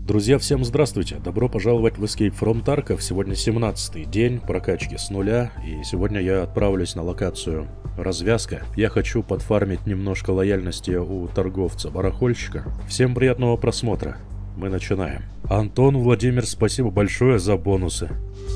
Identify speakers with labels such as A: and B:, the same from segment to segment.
A: Друзья, всем здравствуйте! Добро пожаловать в Escape from Tarkov. Сегодня 17-й день прокачки с нуля, и сегодня я отправлюсь на локацию развязка. Я хочу подфармить немножко лояльности у торговца-барахольщика. Всем приятного просмотра. Мы начинаем. Антон, Владимир, спасибо большое за бонусы.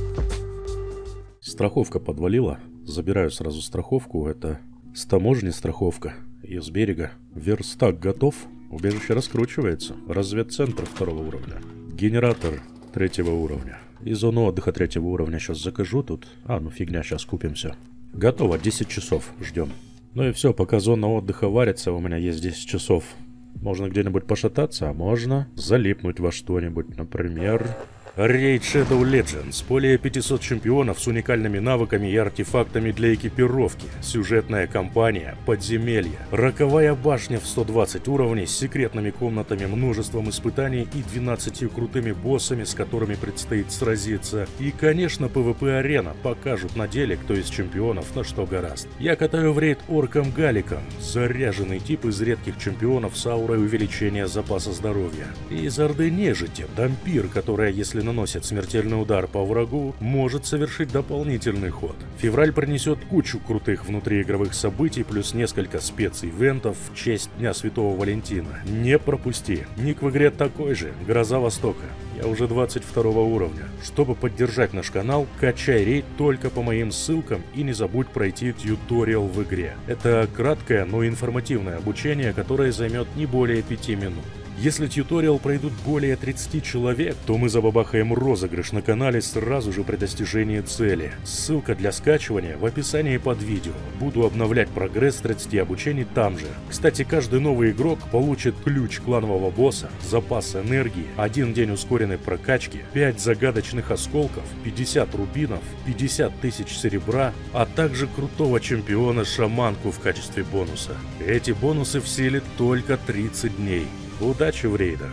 A: Страховка подвалила. Забираю сразу страховку. Это с таможни страховка. И с берега. Верстак готов. Убежище раскручивается. Разведцентр 2 уровня. Генератор 3 уровня. И зону отдыха 3 уровня сейчас закажу тут. Ну фигня, сейчас купимся. Готово, 10 часов ждем. Ну и все, пока зона отдыха варится, у меня есть 10 часов. Можно где-нибудь пошататься, а можно залипнуть во что-нибудь, например... Raid Shadow Legends. Более 500 чемпионов с уникальными навыками и артефактами для экипировки. Сюжетная кампания, подземелья, роковая башня в 120 уровней с секретными комнатами, множеством испытаний и 12 крутыми боссами, с которыми предстоит сразиться. И, конечно, PvP-арена покажут на деле, кто из чемпионов на что горазд. Я катаю в рейд орком Галиком. Заряженный тип из редких чемпионов с аурой увеличения запаса здоровья. И из орды нежити, дампир, которая, если наносит смертельный удар по врагу, может совершить дополнительный ход. Февраль принесет кучу крутых внутриигровых событий, плюс несколько спец-ивентов в честь Дня Святого Валентина. Не пропусти. Ник в игре такой же, Гроза Востока. Я уже 22 уровня. Чтобы поддержать наш канал, качай рейд только по моим ссылкам и не забудь пройти тьюториал в игре. Это краткое, но информативное обучение, которое займет не более 5 минут. Если тьюториал пройдут более 30 человек, то мы забабахаем розыгрыш на канале сразу же при достижении цели. Ссылка для скачивания в описании под видео. Буду обновлять прогресс 30 обучений там же. Кстати, каждый новый игрок получит ключ кланового босса, запас энергии, 1 день ускоренной прокачки, 5 загадочных осколков, 50 рубинов, 50 тысяч серебра, а также крутого чемпиона-шаманку в качестве бонуса. Эти бонусы в силе только 30 дней. Удачи в рейдах.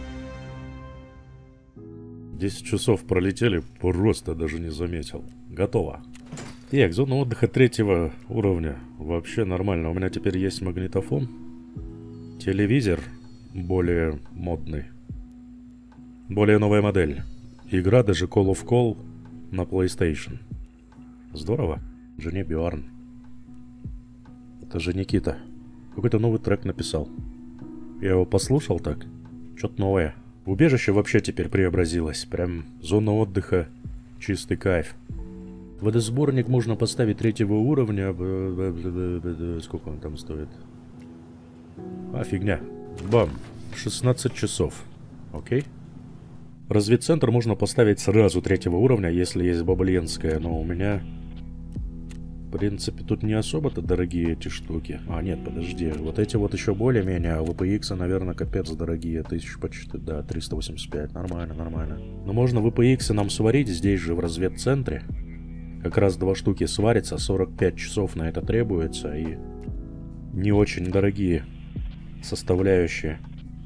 A: 10 часов пролетели, просто даже не заметил. Готово. Так, зона отдыха 3 уровня. Вообще нормально. У меня теперь есть магнитофон. Телевизор более модный. Более новая модель. Игра даже Call of Call на PlayStation. Здорово. Жене Бьорн. Это же Никита. Какой-то новый трек написал. Я его послушал так. Что-то новое. Убежище вообще теперь преобразилось. Прям зона отдыха. Чистый кайф. Водосборник можно поставить 3 уровня. Сколько он там стоит? Фигня. Бам. 16 часов. Окей. Разведцентр можно поставить сразу 3 уровня, если есть бабленская. Но у меня... В принципе, тут не особо-то дорогие эти штуки. Нет, подожди. Вот эти вот еще более-менее, а VPX, наверное, капец дорогие. 1000 почти, да, 385. Нормально, нормально. Но можно VPX нам сварить здесь же, в разведцентре. Как раз 2 штуки сварится, 45 часов на это требуется. И не очень дорогие составляющие.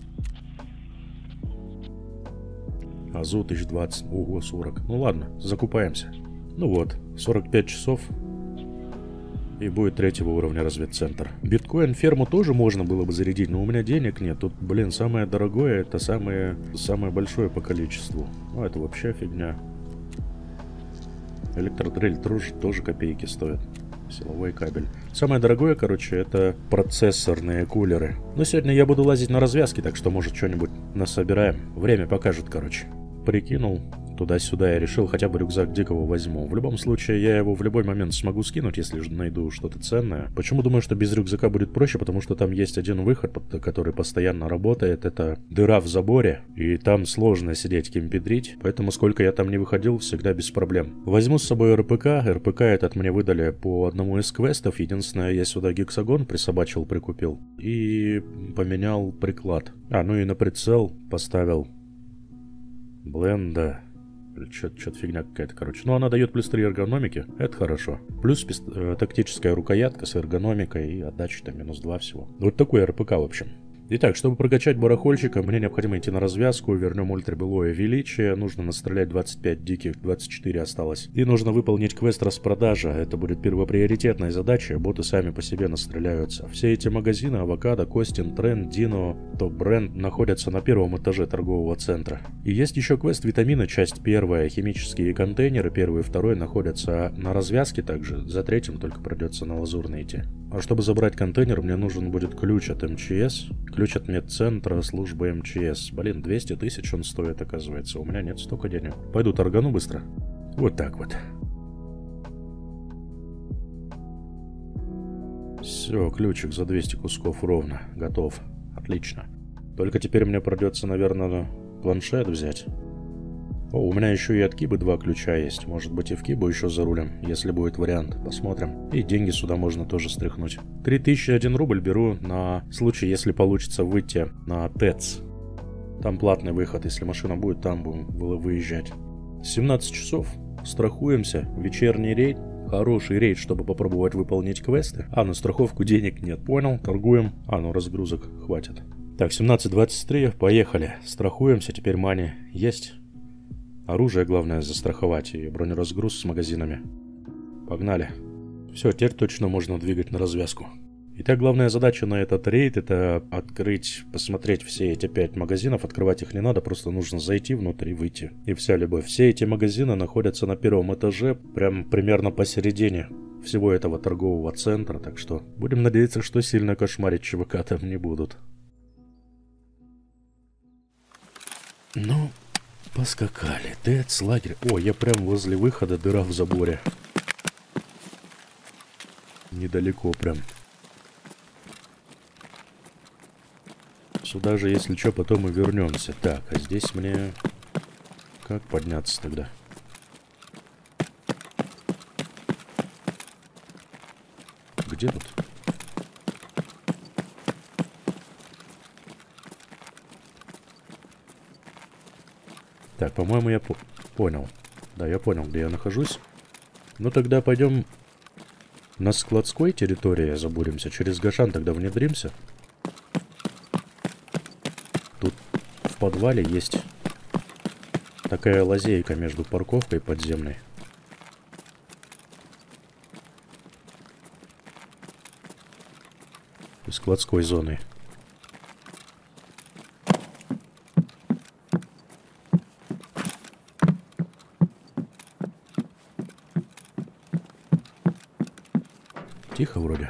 A: АЗУ 1020. Ого, 40. Ну ладно, закупаемся. Ну вот, 45 часов. И будет 3 уровня разведцентр. Биткоин-ферму тоже можно было бы зарядить, но у меня денег нет. Тут, блин, самое дорогое, это самое большое по количеству. Это вообще фигня. Электродрель тоже копейки стоит. Силовой кабель. Самое дорогое, короче, это процессорные кулеры. Но сегодня я буду лазить на развязки, так что, может, что-нибудь насобираем. Время покажет, короче. Прикинул. Туда-сюда я решил, хотя бы рюкзак дикого возьму. В любом случае, я его в любой момент смогу скинуть, если же найду что-то ценное. Почему думаю, что без рюкзака будет проще? Потому что там есть один выход, который постоянно работает. Это дыра в заборе, и там сложно сидеть кемпедрить. Поэтому сколько я там не выходил, всегда без проблем. Возьму с собой РПК. РПК этот мне выдали по одному из квестов. Единственное, я сюда гексагон присобачил, прикупил. И поменял приклад. Ну и на прицел поставил бленда. Что-то фигня какая-то, короче. Она дает плюс 3 эргономики. Это хорошо. Плюс тактическая рукоятка с эргономикой и отдачей там минус 2 всего. Вот такой РПК, в общем. Итак, чтобы прокачать барахольщика, мне необходимо идти на развязку, вернем ультрабылое величие, нужно настрелять 25 диких, 24 осталось. И нужно выполнить квест распродажа, это будет первоприоритетная задача, боты сами по себе настреляются. Все эти магазины, Авокадо, Костин, Тренд, Дино, Топ Бренд находятся на первом этаже торгового центра. И есть еще квест витамина, часть первая, химические контейнеры, первый и второй находятся на развязке также, за третьим только придется на лазурный идти. А чтобы забрать контейнер, мне нужен будет ключ от МЧС, ключ от медцентра службы МЧС. Блин, 200 тысяч он стоит, оказывается. У меня нет столько денег. Пойду торгану быстро. Вот так вот. Все, ключик за 200 кусков ровно. Готов. Отлично. Только теперь мне придется, наверное, планшет взять. О, у меня еще и от Кибы 2 ключа есть. Может быть и в Кибу еще за рулем, если будет вариант. Посмотрим. И деньги сюда можно тоже стряхнуть. 3001 рубль беру на случай, если получится выйти на ТЭЦ. Там платный выход. Если машина будет, там будем выезжать. 17 часов. Страхуемся. Вечерний рейд. Хороший рейд, чтобы попробовать выполнить квесты. А, на страховку денег нет. Понял, торгуем. А, ну разгрузок хватит. Так, 17:23. Поехали. Страхуемся. Теперь мани есть. Оружие главное застраховать и бронеразгруз с магазинами. Погнали. Все, теперь точно можно двигать на развязку. Итак, главная задача на этот рейд — это открыть, посмотреть все эти 5 магазинов. Открывать их не надо, просто нужно зайти внутрь и выйти. И вся любовь. Все эти магазины находятся на первом этаже, прям примерно посередине всего этого торгового центра. Так что будем надеяться, что сильно кошмарить ЧВК там не будут. Ну... Поскакали. ТЭЦ, лагерь. О, я прям возле выхода, дыра в заборе. Недалеко прям. Сюда же, если что, потом и вернемся. Так, а здесь мне... Как подняться тогда? Где тут? Так, по-моему, я понял. Да, я понял, где я нахожусь. Ну, тогда пойдем на складской территории забуримся. Через Гашан тогда внедримся. Тут в подвале есть такая лазейка между парковкой подземной. И складской зоной. Тихо вроде.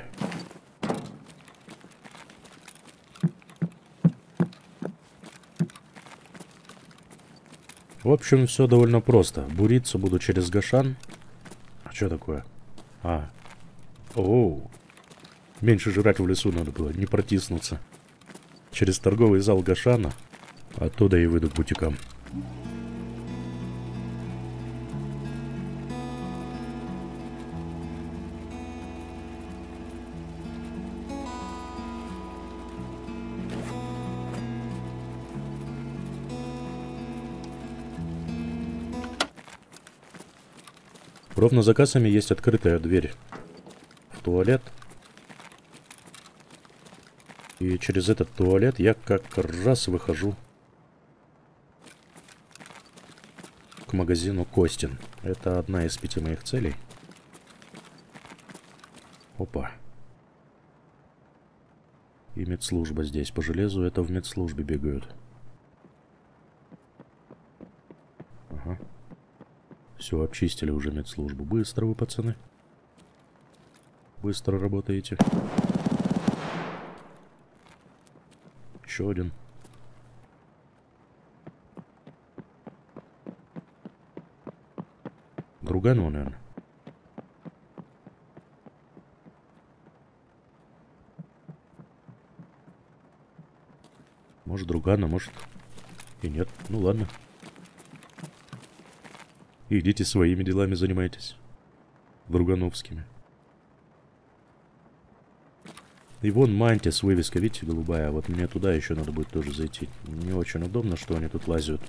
A: В общем, все довольно просто. Буриться буду через Гашан. А что такое? А. Оу. Меньше жрать в лесу надо было, не протиснуться. Через торговый зал Гашана. Оттуда и выйду к бутикам. Ровно за кассами есть открытая дверь в туалет. И через этот туалет я как раз выхожу к магазину Костин. Это одна из 5 моих целей. Опа. И медслужба здесь. По железу это в медслужбе бегают. Ага. Все, обчистили уже медслужбу. Быстро вы, пацаны. Быстро работаете. Еще один. Другану, наверное. Может, другана, может и нет. Ну ладно. Идите своими делами занимайтесь. Другановскими. И вон мантия с вывеской, видите, голубая. А вот мне туда еще надо будет тоже зайти. Не очень удобно, что они тут лазят.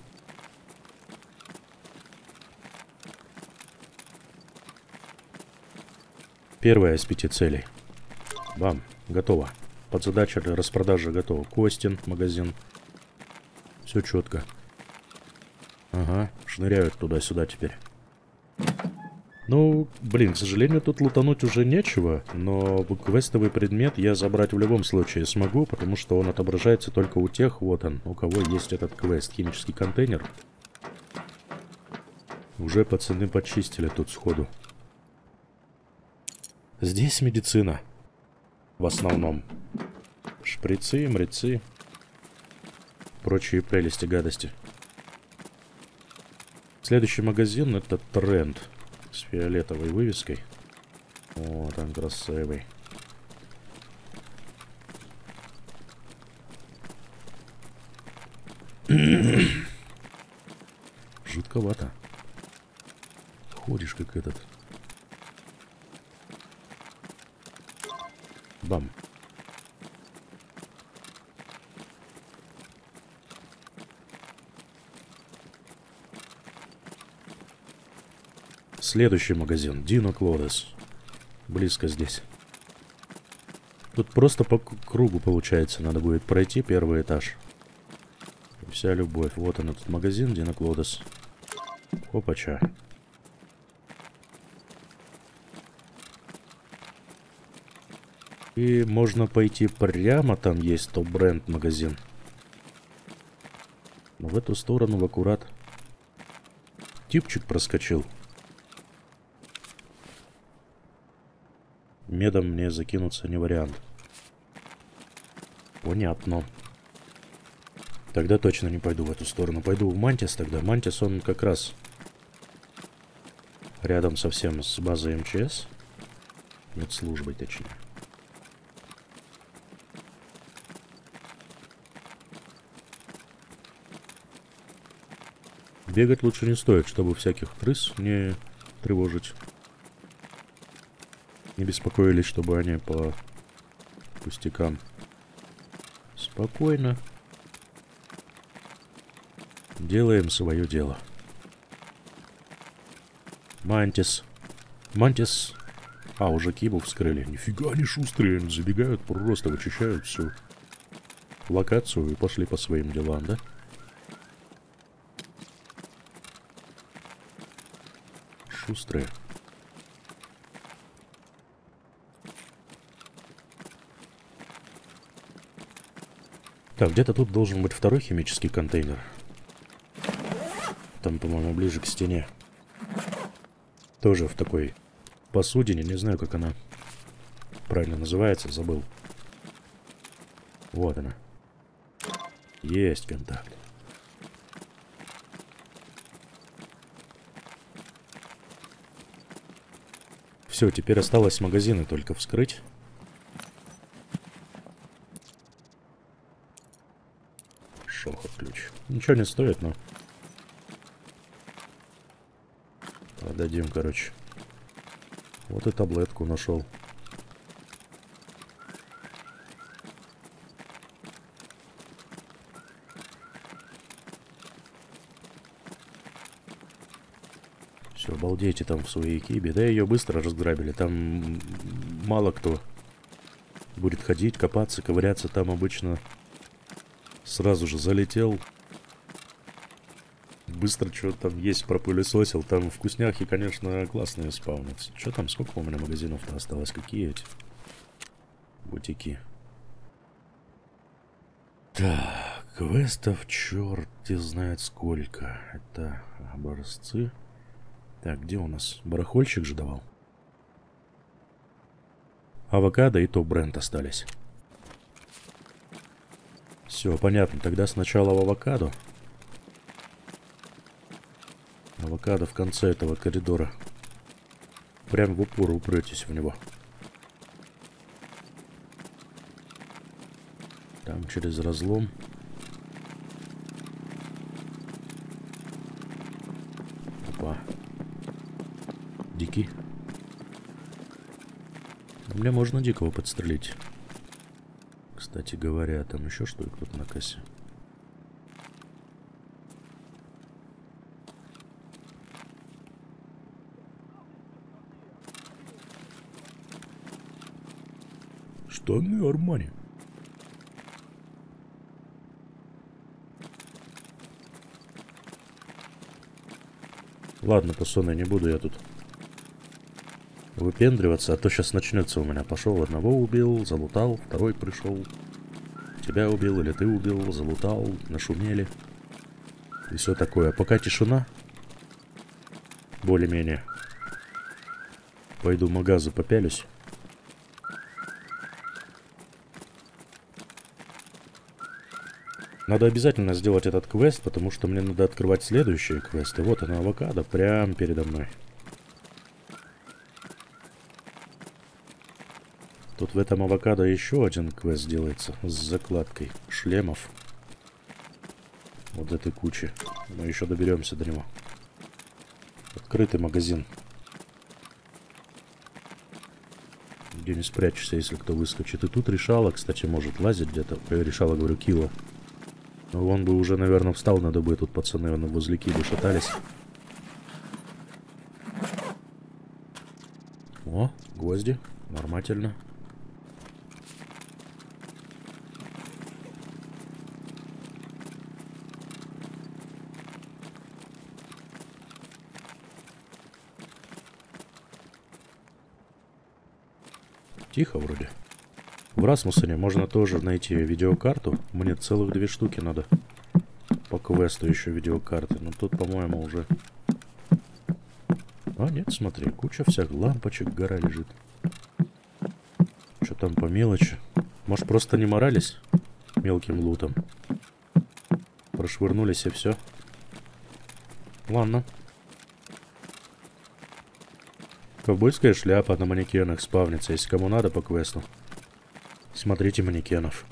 A: Первая из 5 целей. Бам, готово. Подзадача для распродажи готова. Костин, магазин. Все четко. Ага, шныряют туда-сюда теперь. Ну, блин, к сожалению, тут лутануть уже нечего, но квестовый предмет я забрать в любом случае смогу, потому что он отображается только у тех, вот он, у кого есть этот квест. Химический контейнер. Уже пацаны почистили тут сходу. Здесь медицина. В основном. Шприцы, мрецы. Прочие прелести, гадости. Следующий магазин — это Тренд. С фиолетовой вывеской. Вот он красивый. Жутковато. Ходишь как этот. Бам. Следующий магазин. Дино Клодес. Близко здесь. Тут просто по кругу получается. Надо будет пройти первый этаж. Вся любовь. Вот он, этот магазин. Дино Клодес. Опача. И можно пойти прямо. Там есть топ-бренд магазин. Но в эту сторону в аккурат. Типчик проскочил. Медом мне закинуться не вариант. Понятно. Тогда точно не пойду в эту сторону. Пойду в Мантис тогда. Мантис, он как раз рядом совсем с базой МЧС. Медслужбой, точнее. Бегать лучше не стоит, чтобы всяких крыс не тревожить. Не беспокоились, чтобы они по пустякам. Спокойно. Делаем свое дело. Мантис. Мантис. А, уже Кибу вскрыли. Нифига они шустрые. Они забегают, просто вычищают всю локацию и пошли по своим делам, да? Шустрые. Так, где-то тут должен быть второй химический контейнер. Там, по-моему, ближе к стене. Тоже в такой посудине. Не знаю, как она правильно называется. Забыл. Вот она. Есть контакт. Все, теперь осталось магазины только вскрыть. Шохот ключ. Ничего не стоит, но... Продадим, короче. Вот и таблетку нашел. Все, обалдейте там в своей кибе. Да ее быстро разграбили. Там мало кто будет ходить, копаться, ковыряться. Там обычно сразу же залетел. Быстро что-то там есть пропылесосил. Там вкусняхи, конечно, классные спаунятся. Что там, сколько у меня магазинов-то осталось? Какие эти бутики? Так, квестов черти знает сколько. Это образцы. Так, где у нас? Барахольщик же давал. Авокадо и топ-бренд остались. Все, понятно. Тогда сначала в авокадо. Авокадо в конце этого коридора. Прям в упор упретесь в него. Там через разлом. Опа. Дикий. Мне можно дикого подстрелить. Кстати говоря, там еще что кто-то на кассе. Штаны Армани. Ладно, пацаны, не буду я тут выпендриваться, а то сейчас начнется у меня. Пошел, одного убил, залутал, второй пришел. Тебя убил или ты убил, залутал, нашумели. И все такое. Пока тишина. Более-менее. Пойду магазы попялюсь. Надо обязательно сделать этот квест, потому что мне надо открывать следующие квесты. Вот она, авокадо, прямо передо мной. Тут в этом авокадо еще один квест делается с закладкой шлемов. Вот этой кучи. Мы еще доберемся до него. Открытый магазин. Где не спрячешься, если кто выскочит. И тут решала, кстати, может лазить где-то. Решала, говорю, кило. Но он бы уже, наверное, встал на дыбы. Тут пацаны возле килы шатались. О, гвозди. Нормально. Тихо вроде. В Расмуссене можно тоже найти видеокарту. Мне целых 2 штуки надо. По квесту еще видеокарты. Но тут, по-моему, уже... А, нет, смотри. Куча всяких лампочек, гора лежит. Что там по мелочи? Может, просто не морались мелким лутом? Прошвырнулись и все. Ладно. Ковбойская шляпа на манекенах спавнится, если кому надо по квесту. Смотрите манекенов.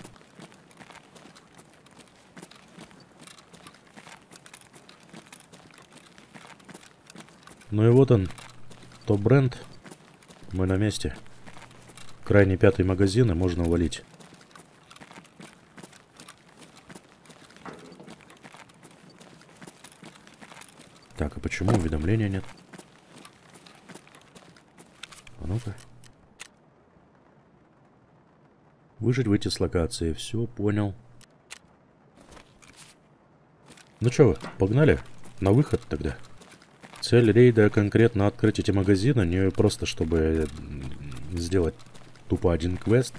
A: Ну и вот он, топ-бренд. Мы на месте. Крайний 5-й магазин, и можно валить. Так, а почему уведомления нет? А ну-ка. Выжить, выйти с локации. Все, понял. Ну что, погнали? На выход тогда. Цель рейда конкретно открыть эти магазины, не просто чтобы сделать тупо один квест,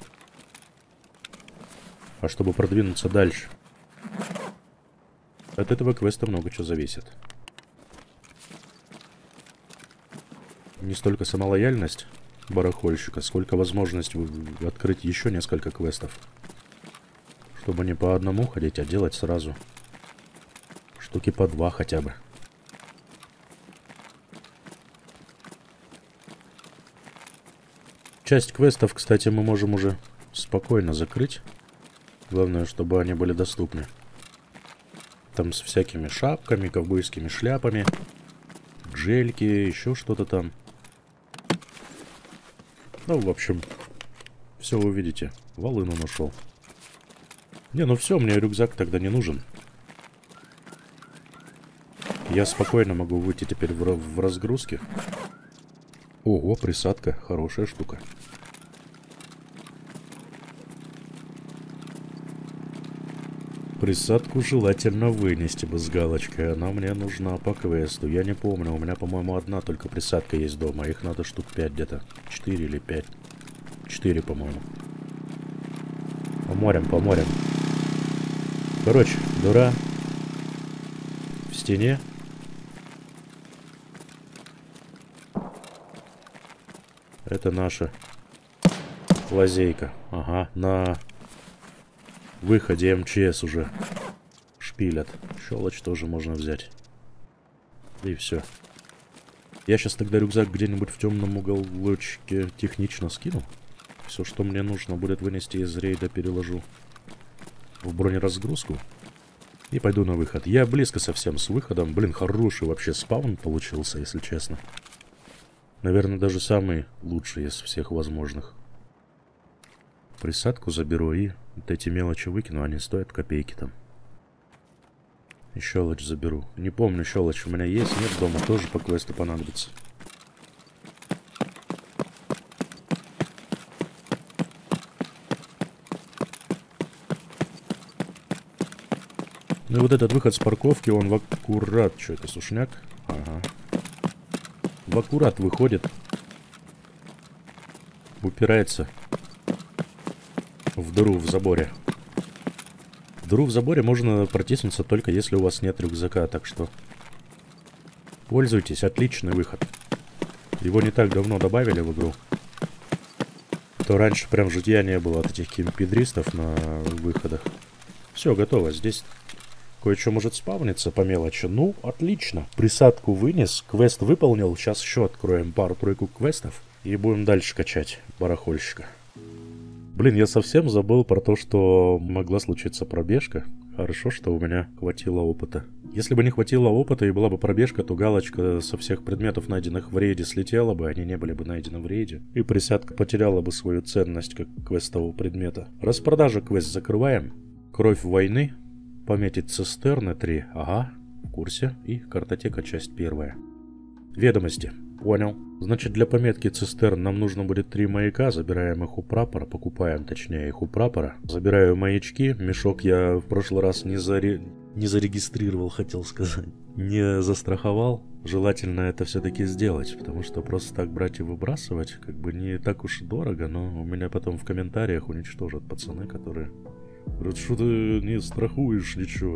A: а чтобы продвинуться дальше. От этого квеста много чего зависит. Не столько сама лояльность барахольщика, сколько возможность открыть еще несколько квестов. Чтобы не по одному ходить, а делать сразу. Штуки по 2 хотя бы. Часть квестов, кстати, мы можем уже спокойно закрыть. Главное, чтобы они были доступны. Там с всякими шапками, ковбойскими шляпами, джельки, еще что-то там. Ну, в общем, все вы видите. Волыну нашел. Не, ну все, мне рюкзак тогда не нужен. Я спокойно могу выйти теперь в разгрузке. Ого, присадка. Хорошая штука. Присадку желательно вынести бы с галочкой. Она мне нужна по квесту. Я не помню. У меня, по-моему, одна только присадка есть дома. Их надо штук 5 где-то. 4 или 5. 4, по-моему. По морям, по морям. Короче, дыра в стене. Это наша лазейка. Ага, на выходе МЧС уже шпилят. Щелочь тоже можно взять. И все. Я сейчас тогда рюкзак где-нибудь в темном уголочке технично скину. Все, что мне нужно будет вынести из рейда, переложу в бронеразгрузку. И пойду на выход. Я близко совсем с выходом. Блин, хороший вообще спаун получился, если честно. Наверное, даже самый лучший из всех возможных. Присадку заберу и вот эти мелочи выкину. Они стоят копейки там. И щелочь заберу. Не помню, щелочь у меня есть. Нет, дома тоже по квесту понадобится. Ну и вот этот выход с парковки, он в аккурат. Что это, сушняк? Ага. в аккурат выходит. Упирается в дыру в заборе. В дыру в заборе можно протиснуться только если у вас нет рюкзака, так что пользуйтесь, отличный выход. Его не так давно добавили в игру. То раньше прям житья не было от этих кемпедристов на выходах. Все, готово. Здесь кое-что может спавниться по мелочи. Ну, отлично. Присадку вынес, квест выполнил. Сейчас еще откроем пару-тройку квестов и будем дальше качать барахольщика. Блин, я совсем забыл про то, что могла случиться пробежка. Хорошо, что у меня хватило опыта. Если бы не хватило опыта и была бы пробежка, то галочка со всех предметов, найденных в рейде, слетела бы, они не были бы найдены в рейде. И присядка потеряла бы свою ценность как квестового предмета. Распродажа квест закрываем. Кровь войны. Пометить цистерны 3. Ага, в курсе. И картотека, часть 1. Ведомости. Понял. Значит, для пометки цистерн нам нужно будет 3 маяка. Забираем их у прапора. Покупаем, точнее, их у прапора. Забираю маячки. Мешок я в прошлый раз не зарегистрировал, хотел сказать. Не застраховал. Желательно это все-таки сделать, потому что просто так брать и выбрасывать как бы не так уж и дорого, но у меня потом в комментариях уничтожат пацаны, которые... Говорят, что ты не страхуешь ничего.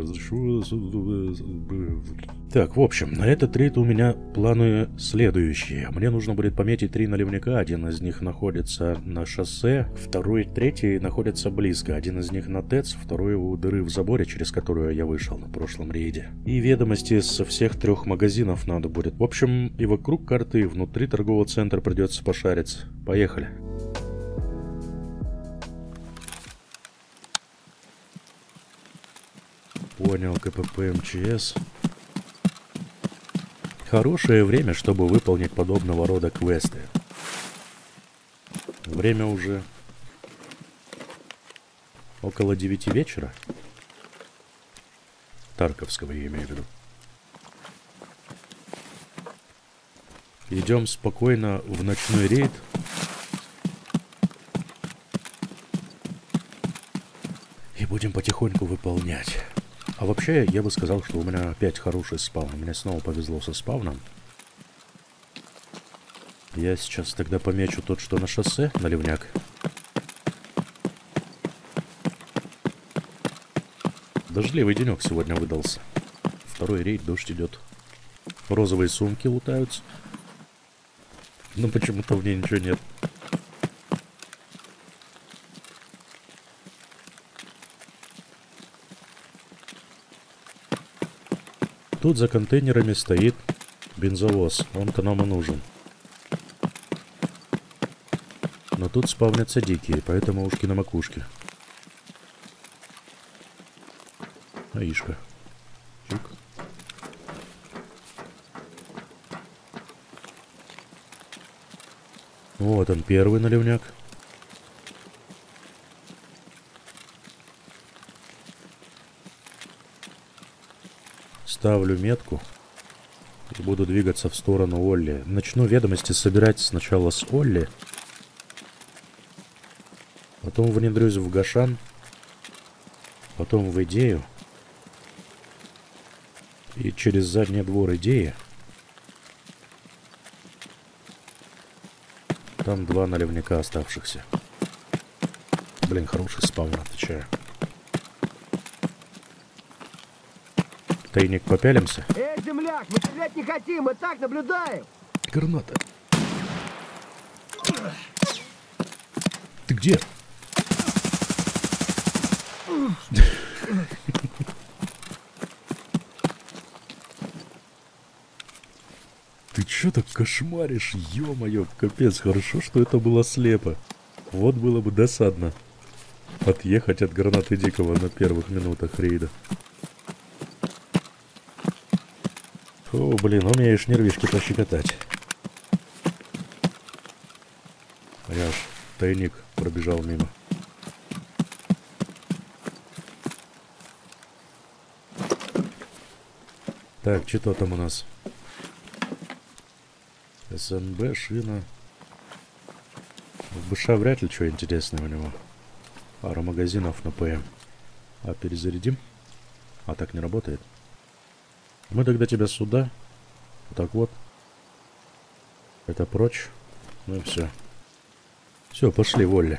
A: Так, в общем, на этот рейд у меня планы следующие. Мне нужно будет пометить 3 наливника. Один из них находится на шоссе, второй, третий находится близко. Один из них на ТЭЦ, второй у дыры в заборе, через которую я вышел на прошлом рейде. И ведомости со всех 3 магазинов надо будет. В общем, и вокруг карты, и внутри торгового центра придется пошариться. Поехали. Понял, КПП МЧС. Хорошее время, чтобы выполнить подобного рода квесты. Время уже около 9 вечера. Тарковского я имею в виду. Идем спокойно в ночной рейд. И будем потихоньку выполнять. А вообще, я бы сказал, что у меня опять хороший спаун. Мне снова повезло со спауном. Я сейчас тогда помечу тот, что на шоссе, наливняк. Дождливый денек сегодня выдался. Второй рейд, дождь идет. Розовые сумки лутаются. Но почему-то в ней ничего нет. Тут за контейнерами стоит бензовоз. Он-то нам и нужен. Но тут спавнятся дикие, поэтому ушки на макушке. Аишка. Чик. Вот он, первый наливняк. Ставлю метку и буду двигаться в сторону Олли. Начну ведомости собирать сначала с Олли. Потом внедрюсь в Гашан. Потом в Идею. И через задний двор Идеи. Там 2 наливника оставшихся. Блин, хороший спаун, отвечаю. Тайник, попялимся?
B: Эй, земляк, мы стрелять не хотим, мы так наблюдаем.
A: Граната. Ты где? Ты чё так кошмаришь? Ё-моё, капец, хорошо, что это было слепо. Вот было бы досадно отъехать от гранаты Дикого на первых минутах рейда. О, блин, умеешь нервишки пощекотать. А я аж тайник пробежал мимо. Так, что там у нас? СНБ, шина. В БШ вряд ли что интересное у него. Пара магазинов на ПМ. А перезарядим? А так не работает. Мы тогда тебя сюда. Вот так вот. Это прочь. Ну и все. Все, пошли, Волли.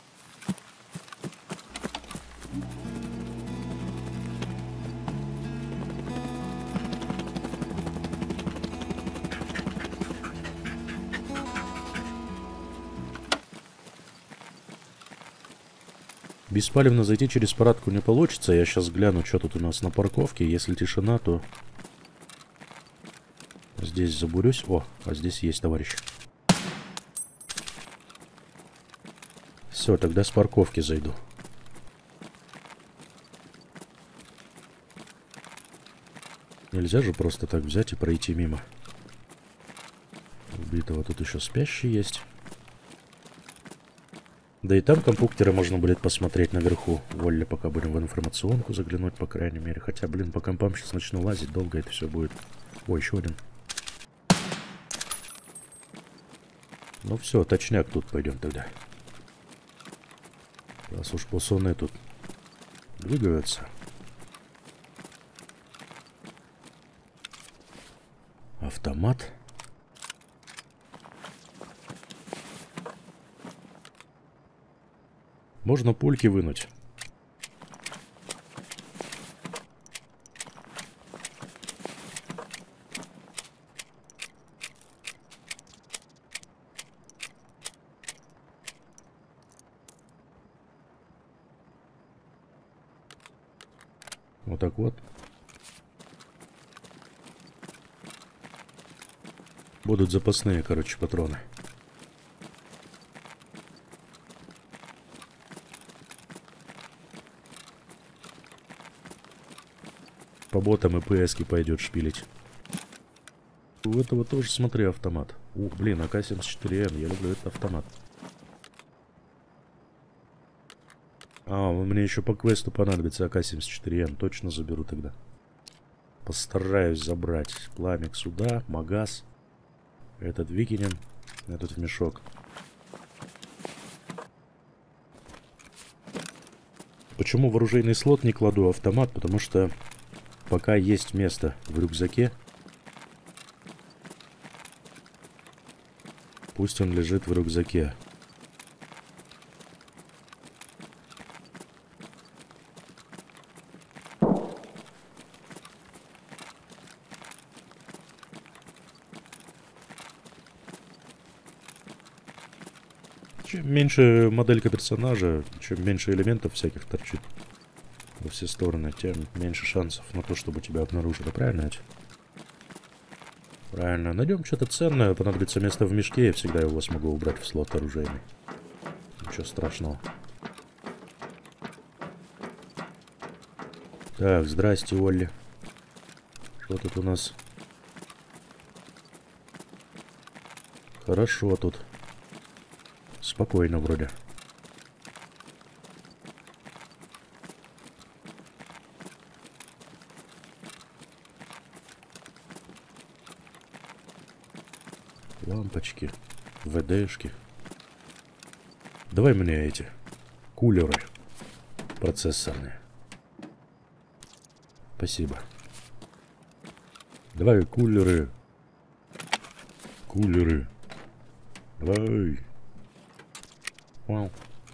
A: Беспалевно зайти через парадку не получится. Я сейчас гляну, что тут у нас на парковке. Если тишина, то здесь забурюсь. О, а здесь есть товарищ. Все, тогда с парковки зайду. Нельзя же просто так взять и пройти мимо. Убитого тут еще спящий есть. Да и там компьютеры можно будет посмотреть наверху. Волли, пока будем в информационку заглянуть, по крайней мере. Хотя, блин, по компам сейчас начну лазить. Долго это все будет. Ой, еще один. Ну все, точняк тут пойдем тогда. Раз уж пацаны тут двигаются. Автомат. Можно пульки вынуть. Вот так вот. Будут запасные, короче, патроны. По ботам и ПСки пойдет шпилить. У этого тоже, смотри, автомат. Ух, блин, АК-74М. Я люблю этот автомат. А, мне еще по квесту понадобится АК-74М. Точно заберу тогда. Постараюсь забрать. Пламик сюда, магаз. Этот выкинем. Этот в мешок. Почему в оружейный слот не кладу автомат? Потому что пока есть место в рюкзаке, пусть он лежит в рюкзаке. Чем меньше моделька персонажа, чем меньше элементов всяких торчит во все стороны, тем меньше шансов на то, чтобы тебя обнаружили. Правильно ведь? Правильно. Найдем что-то ценное, понадобится место в мешке, я всегда его смогу убрать в слот оружейный. Ничего страшного. Так, здрасте, Олли. Что тут у нас? Хорошо тут. Спокойно вроде. Лампочки, ВДшки. Давай мне эти кулеры процессорные. Спасибо. Давай кулеры. Кулеры. Давай. Вау.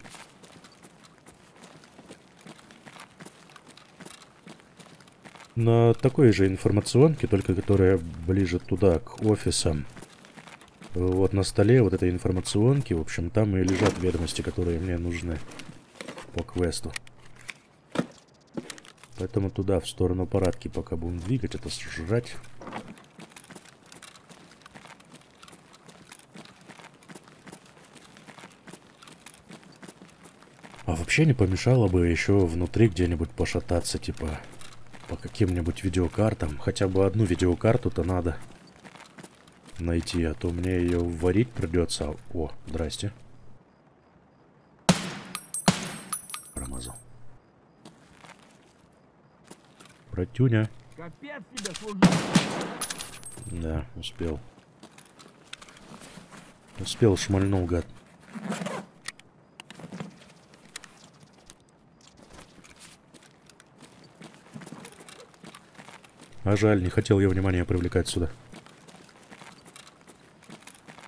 A: На такой же информационке, только которая ближе туда, к офисам. Вот на столе вот этой информационки, в общем, там и лежат ведомости, которые мне нужны по квесту. Поэтому туда, в сторону парадки, пока будем двигать, это сжрать. А вообще не помешало бы еще внутри где-нибудь пошататься, типа по каким-нибудь видеокартам. Хотя бы одну видеокарту-то надо найти, а то мне ее варить придется. О, здрасте. Промазал. Братюня.
B: Капец тебе служу.
A: Да, успел. Успел, шмальнул, гад. А жаль, не хотел я внимания привлекать сюда.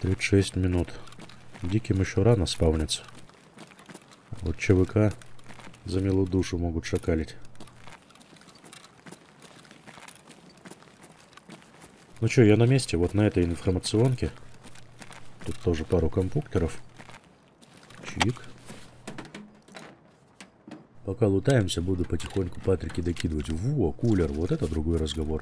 A: 36 минут. Диким еще рано спавнится. Вот ЧВК за милую душу могут шакалить. Ну что, я на месте, вот на этой информационке. Тут тоже пару компьютеров. Чик. Пока лутаемся, буду потихоньку патрики докидывать. Во, кулер, вот это другой разговор.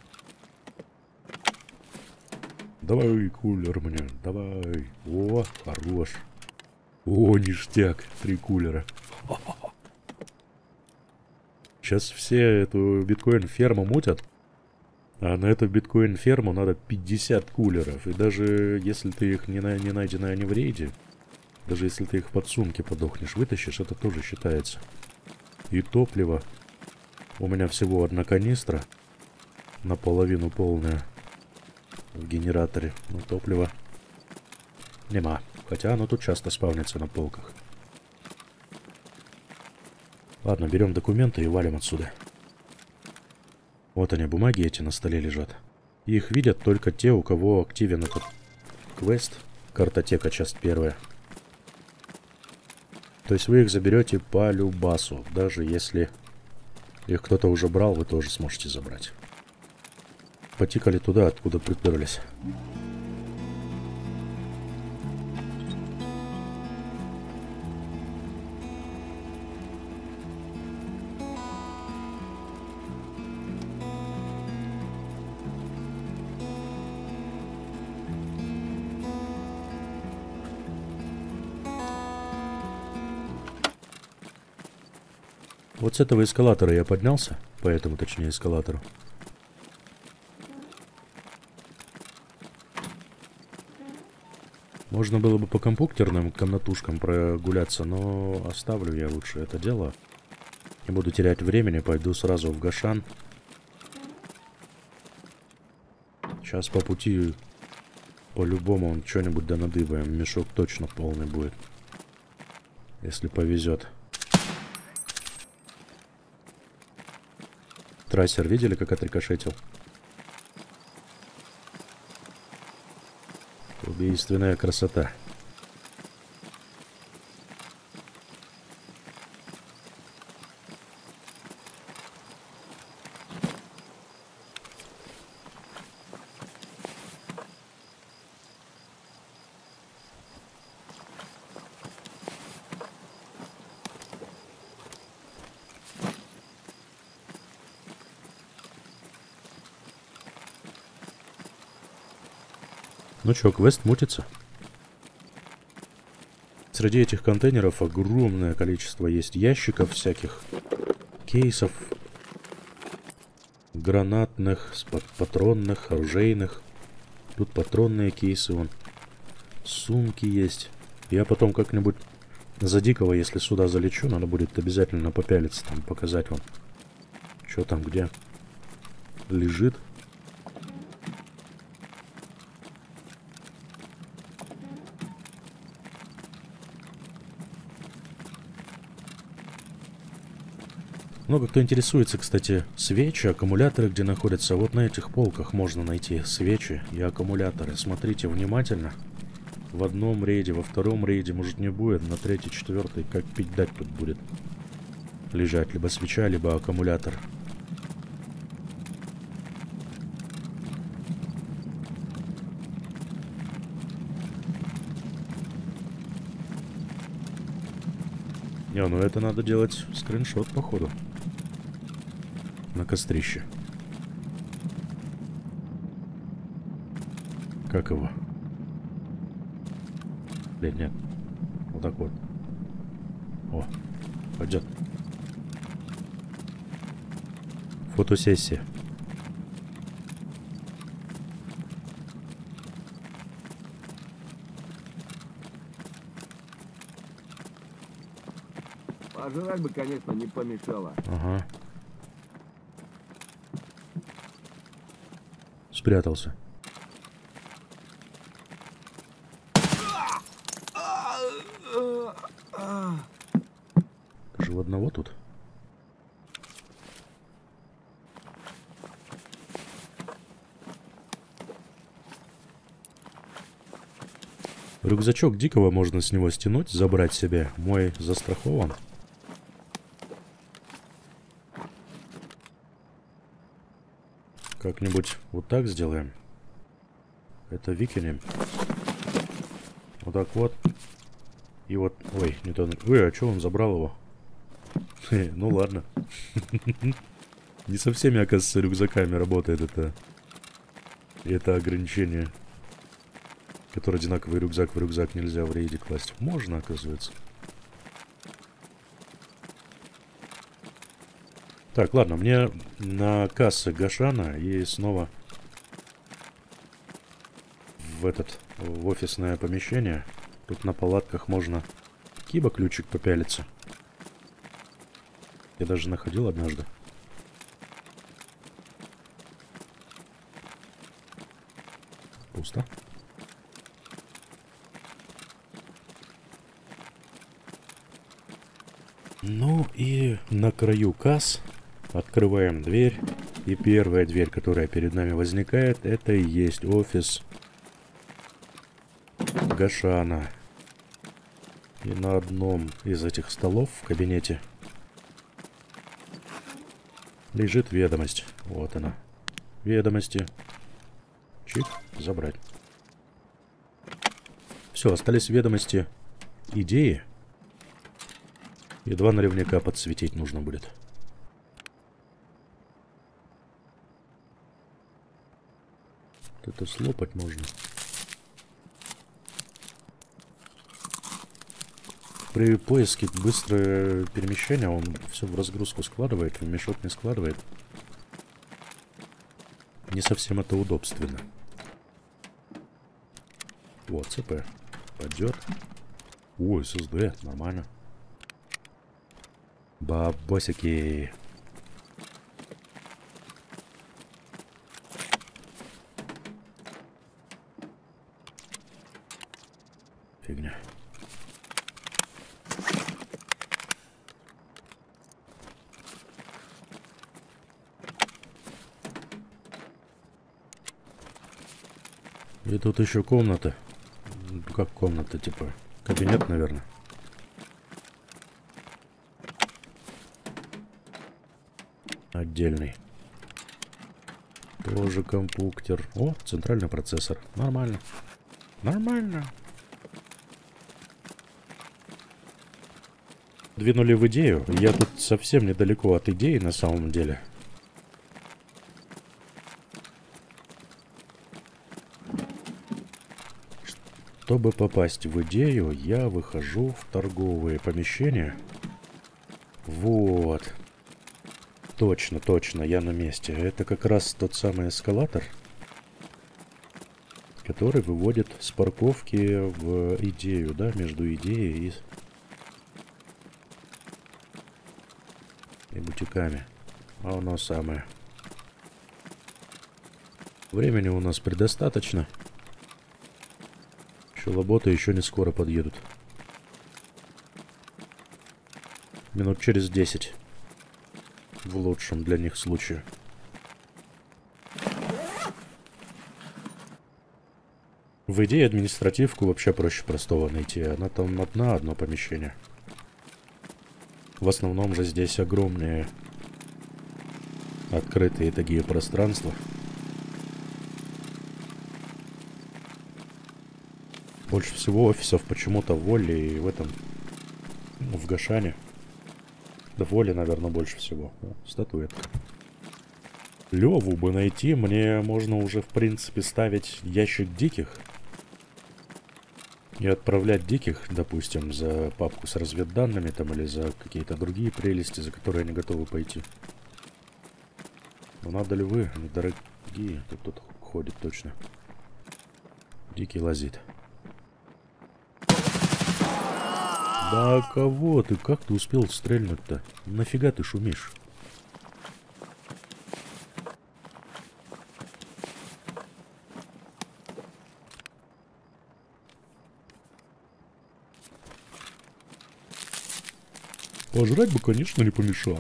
A: Давай, кулер мне, давай. О, хорош. О, ништяк, 3 кулера. Сейчас все эту биткоин-ферму мутят. А на эту биткоин-ферму надо 50 кулеров. И даже если ты их не найденные они в рейде, даже если ты их в подсумке подохнешь, вытащишь, это тоже считается. И топливо. У меня всего одна канистра. Наполовину полная. В генераторе. Но топлива нема. Хотя оно тут часто спавнится на полках. Ладно, берем документы и валим отсюда. Вот они, бумаги эти на столе лежат. И их видят только те, у кого активен этот квест. Картотека, часть 1. То есть вы их заберете по любасу. Даже если их кто-то уже брал, вы тоже сможете забрать. Потикали туда, откуда приперлись. Вот с этого эскалатора я поднялся, по этому, точнее, эскалатору. Можно было бы по компьютерным комнатушкам прогуляться, но оставлю я лучше это дело. Не буду терять времени, пойду сразу в Гашан. Сейчас по пути по-любому он что-нибудь донадыбаем. Мешок точно полный будет. Если повезет. Трассер видели, как отрикошетил? Убийственная красота. Ну чё, квест мутится. Среди этих контейнеров огромное количество есть ящиков всяких, кейсов, гранатных, патронных, оружейных. Тут патронные кейсы, вон. Сумки есть. Я потом как-нибудь за дикого, если сюда залечу, надо будет обязательно попялиться, там показать вам, что там где лежит. Много кто интересуется, кстати, свечи, аккумуляторы, где находятся. Вот на этих полках можно найти свечи и аккумуляторы. Смотрите внимательно. В одном рейде, во втором рейде, может, не будет, на третий, четвертый, как пить дать тут будет лежать. Либо свеча, либо аккумулятор. Не, ну это надо делать скриншот, походу. На кострище. Как его? Блин, нет. Вот так вот. О, пойдет. Фотосессия.
B: Пожрать бы, конечно, не помешало.
A: Ага. Спрятался. Ты же в одного тут? Рюкзачок Дикого можно с него стянуть, забрать себе. Мой застрахован. Как-нибудь вот так сделаем. Это выкинем. Вот так вот. И вот... Ой, не то... Ой, а что он забрал его? Ну ладно. Не со всеми, оказывается, рюкзаками работает это ограничение. Который одинаковый рюкзак в рюкзак нельзя в рейде класть. Можно, оказывается. Так, ладно, мне на кассы Гашана и снова в офисное помещение. Тут на палатках можно Киба ключик попялиться. Я даже находил однажды. Пусто. Ну и на краю касс открываем дверь. И первая дверь, которая перед нами возникает, это и есть офис Гашана. И на одном из этих столов в кабинете лежит ведомость. Вот она. Ведомости. Чик, забрать. Все, остались ведомости идеи. И 2 наверняка подсветить нужно будет. Вот это слопать можно. При поиске быстрое перемещение он все в разгрузку складывает, в мешок не складывает. Не совсем это удобственно. Вот, ЦП. Пойдет. Ой, ССД, нормально. Бабосики. Фигня. И тут еще комната. Как комната, типа кабинет, наверное. Отдельный. Тоже компьютер. О, центральный процессор. Нормально. Нормально. Двинули в идею. Я тут совсем недалеко от идеи на самом деле. Чтобы попасть в идею, я выхожу в торговые помещения. Вот. Точно, точно, я на месте. Это как раз тот самый эскалатор, который выводит с парковки в идею, да, между идеей и бутиками. А оно самое. Времени у нас предостаточно. Лоботы еще не скоро подъедут. Минут через 10. В лучшем для них случае. В идее административку вообще проще простого найти. Она там одно помещение. В основном же здесь огромные открытые такие пространства. Больше всего офисов почему-то в Воле и в этом, в Гашане. Да в Воле, наверное, больше всего. О, статуэтка. Леву бы найти, мне можно уже, в принципе, ставить ящик диких. И отправлять диких, допустим, за папку с разведданными там или за какие-то другие прелести, за которые они готовы пойти. Но надо ли вы? Они дорогие. Тут ходит точно. Дикий лазит. Да кого ты? Как ты успел стрельнуть-то? Нафига ты шумишь? Пожрать бы, конечно, не помешало.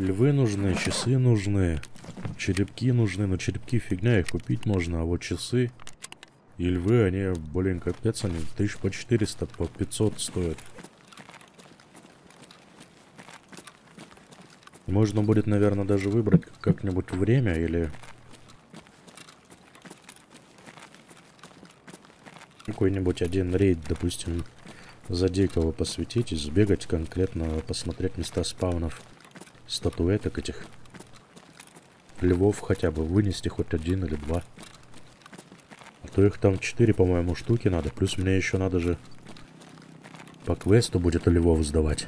A: Львы нужны, часы нужны, черепки нужны, но черепки фигня, их купить можно, а вот часы и львы, они, блин, капец, они 1400 по 500 стоят. Можно будет, наверное, даже выбрать как-нибудь время или какой-нибудь один рейд, допустим, за дикого посвятить и сбегать конкретно, посмотреть места спаунов статуэток этих львов, хотя бы вынести хоть один или два. А то их там 4, по-моему, штуки надо. Плюс мне еще надо же по квесту будет львов сдавать.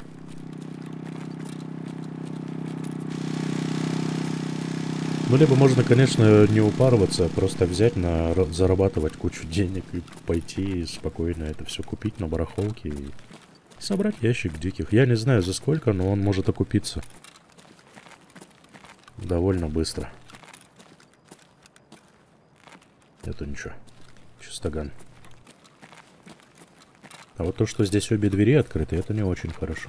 A: Ну, либо можно, конечно, не упарываться, а просто взять, зарабатывать кучу денег и пойти спокойно это все купить на барахолке и собрать ящик диких. Я не знаю за сколько, но он может окупиться довольно быстро. Это ничего. Чистоган. А вот то, что здесь обе двери открыты, это не очень хорошо.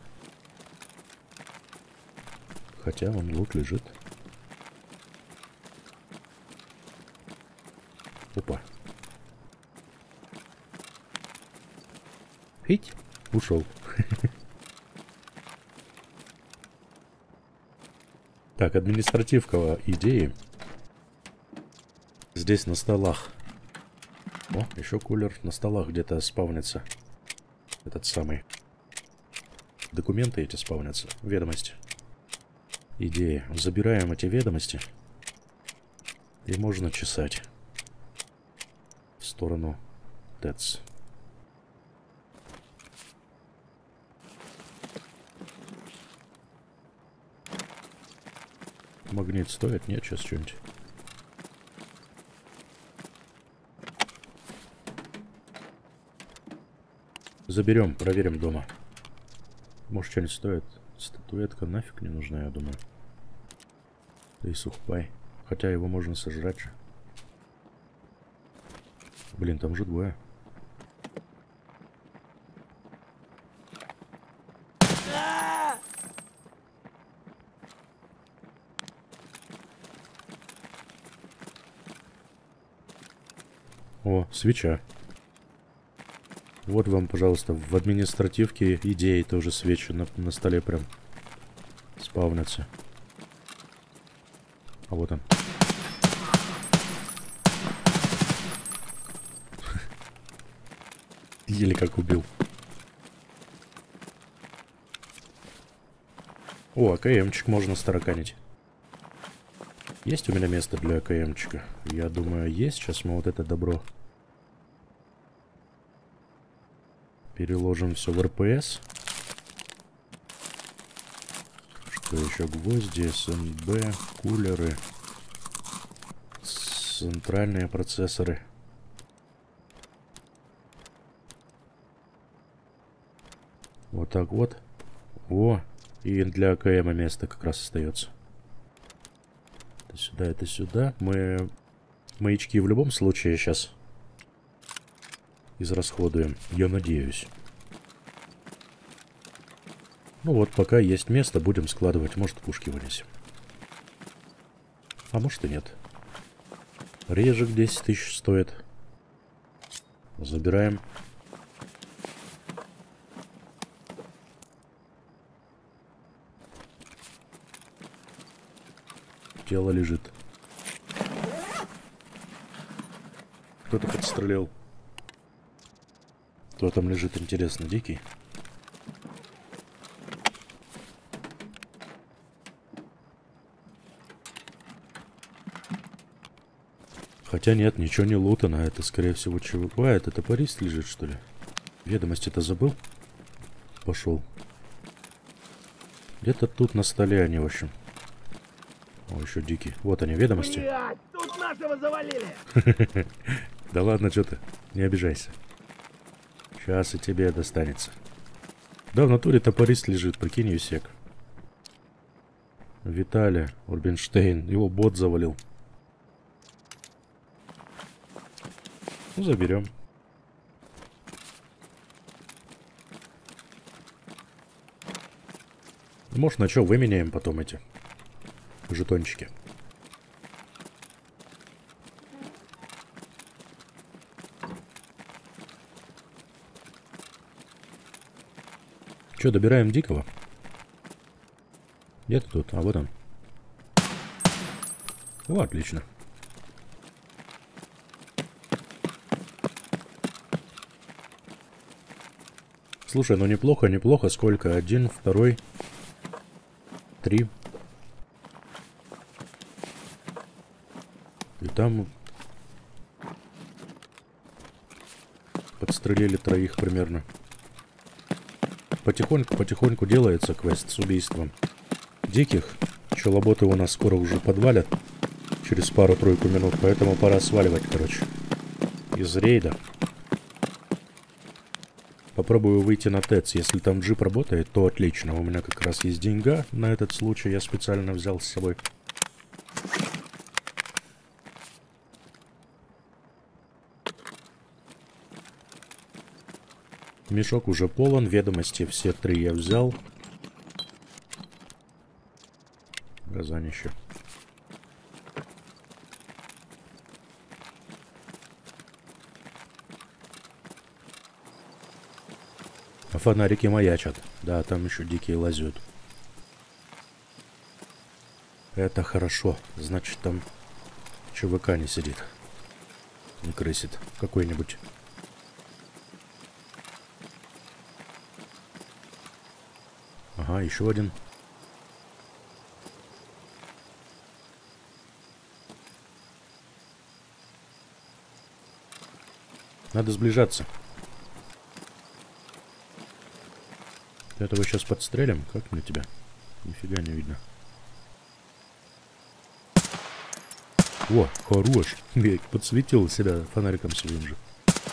A: Хотя вон лут лежит. Опа. Фить, ушел. Так, административка идеи. Здесь на столах. О, еще кулер на столах где-то спавнится. Этот самый. Документы эти спавнятся. Ведомости. Идеи. Забираем эти ведомости. И можно чесать. В сторону ТЭЦ. Магнит стоит? Нет, сейчас что-нибудь. Заберем, проверим дома. Может, что-нибудь стоит. Статуэтка нафиг не нужна, я думаю. Да и сухпай. Хотя его можно сожрать же. Блин, там же двое. О, свеча. Вот вам, пожалуйста, в административке идеи тоже свечи на столе прям спавнятся. А вот он. Еле как убил. О, АКМчик можно староканить. Есть у меня место для АКМчика? Я думаю, есть. Сейчас мы вот это добро переложим все в РПС. Что еще? Гвозди, СНБ, кулеры, центральные процессоры. Вот так вот. О, и для АКМа место как раз остается. Это сюда, это сюда. Мы маячки в любом случае сейчас израсходуем. Я надеюсь. Ну вот, пока есть место, будем складывать. Может, пушки вынесем. А может и нет. Режек 10 тысяч стоит. Забираем. Тело лежит. Кто-то подстрелил. Кто там лежит, интересно, дикий? Хотя нет, ничего не лутано. Это, скорее всего, чувак. А, это топорист лежит, что ли? Ведомости-то забыл? Пошел. Где-то тут на столе они, в общем. О, еще дикий. Вот они, ведомости.
B: Блядь, тут нашего завалили!
A: Да ладно, что ты? Не обижайся. Сейчас и тебе достанется. Да, в натуре топорист лежит, прикинь, Юсек. Виталий Урбенштейн. Его бот завалил. Ну, заберем. Может, на что выменяем потом эти жетончики. Че, добираем дикого? Где ты тут? А вот он. О, отлично. Слушай, ну неплохо, неплохо. Сколько? 1, 2, 3. И там подстрелили 3 примерно. Потихоньку делается квест с убийством диких. Челоботы у нас скоро уже подвалят. Через пару-тройку минут. Поэтому пора сваливать, короче. Из рейда. Попробую выйти на ТЭЦ. Если там джип работает, то отлично. У меня как раз есть деньга на этот случай. Я специально взял с собой. Мешок уже полон. Ведомости все 3 я взял. Газанище. А фонарики маячат. Да, там еще дикие лазят. Это хорошо. Значит, там ЧВК не сидит. Не крысит. Какой-нибудь. Ага, еще один. Надо сближаться. Этого сейчас подстрелим. Как мне тебя? Нифига не видно. О, хорош. Я подсветил себя фонариком своим же.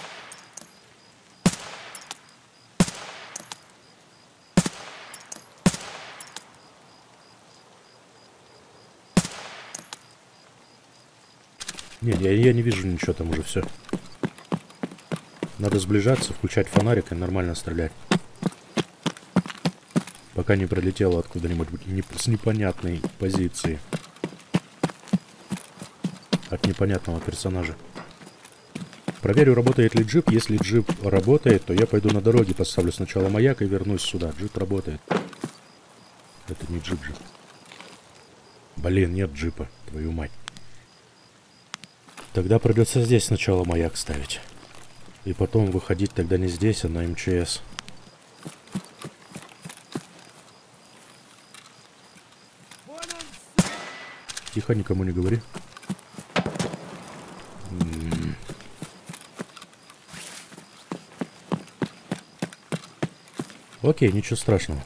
A: Не, я не вижу ничего, там уже все. Надо сближаться, включать фонарик и нормально стрелять. Пока не пролетело откуда-нибудь с непонятной позиции. От непонятного персонажа. Проверю, работает ли джип. Если джип работает, то я пойду на дороге, поставлю сначала маяк и вернусь сюда. Джип работает. Это не джип же. Блин, нет джипа. Твою мать. Тогда придется здесь сначала маяк ставить. И потом выходить тогда не здесь, а на МЧС. Тихо, никому не говори. Окей, ничего страшного.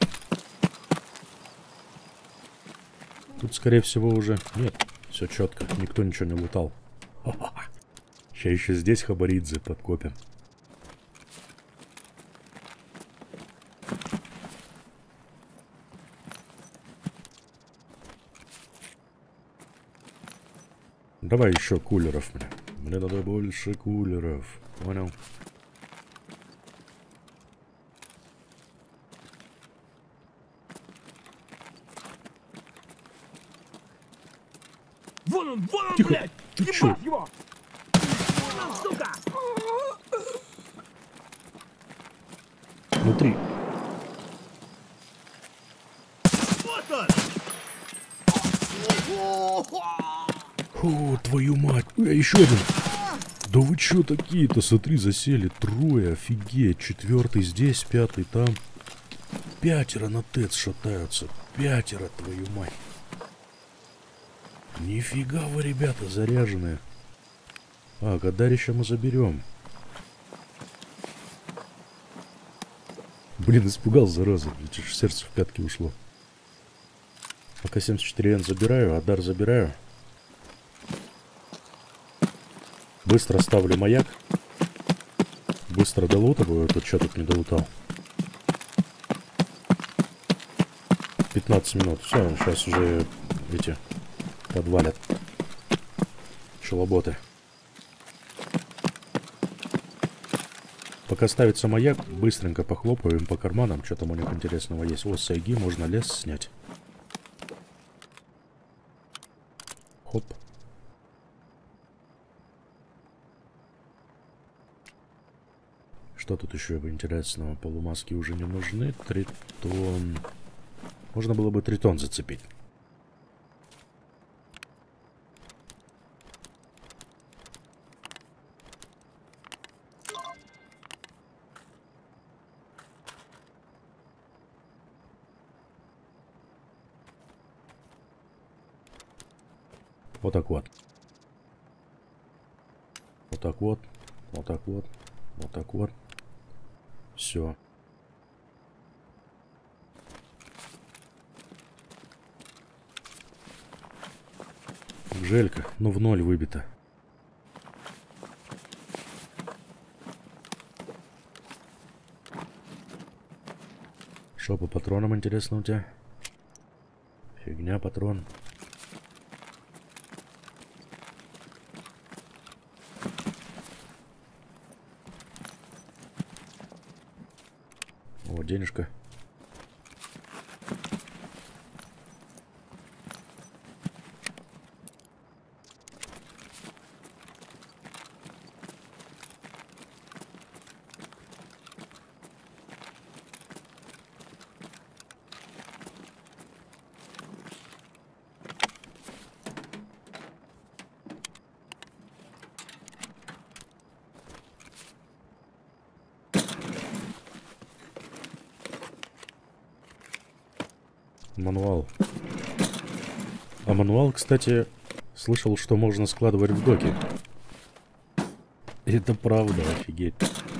A: Тут, скорее всего, уже... Нет, все четко. Никто ничего не лутал. Сейчас еще здесь Хабаридзе подкопим. Давай еще кулеров мне. Мне надо больше кулеров. Понял?
B: Вон он,
A: Тихо.
B: блядь!
A: Ты чё?
B: Ебать его! Вон он, сука!
A: Внутри.
B: Вот он!
A: О, твою мать. Еще один. Да вы чё такие-то? Смотри, засели. 3, офигеть. 4 здесь, 5 там. 5 на ТЭЦ шатаются. 5, твою мать. Нифига вы, ребята, заряженные. А, Гадарища мы заберем. Блин, испугал, зараза. Сердце в пятки ушло. Пока 74Н забираю, Адар забираю. Быстро ставлю маяк. Быстро долутываю. Тут что тут не долутал? 15 минут. Все, сейчас уже эти подвалят. Шелоботы. Пока ставится маяк, быстренько похлопаем по карманам. Что там у них интересного есть. О, с сайги можно лес снять. Хоп. Что тут еще интересного? Полумаски уже не нужны. Тритон. Можно было бы тритон зацепить. Вот так вот. Вот так вот. Вот так вот. Вот так вот. Все. Желька. Ну, в ноль выбито. Что по патронам интересно у тебя? Фигня патрон. О, денежка. Мануал. А мануал, кстати, слышал, что можно складывать в доке. Это правда, офигеть.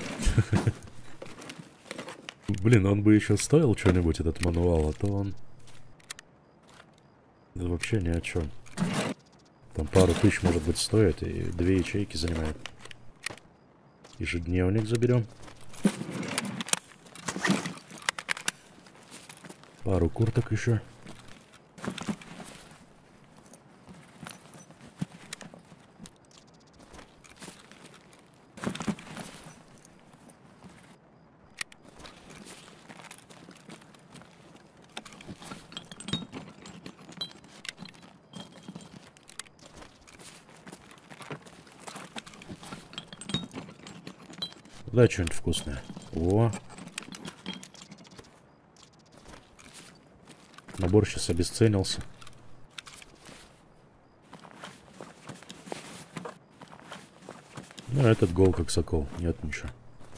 A: Блин, он бы еще стоил что-нибудь, этот мануал, а то он... Да вообще ни о чем. Там пару тысяч, может быть, стоит, и 2 ячейки занимает. Ежедневник заберем. Пару курток еще. Да, что-нибудь вкусное. О. Набор сейчас обесценился. Ну, этот гол как сокол. Нет ничего.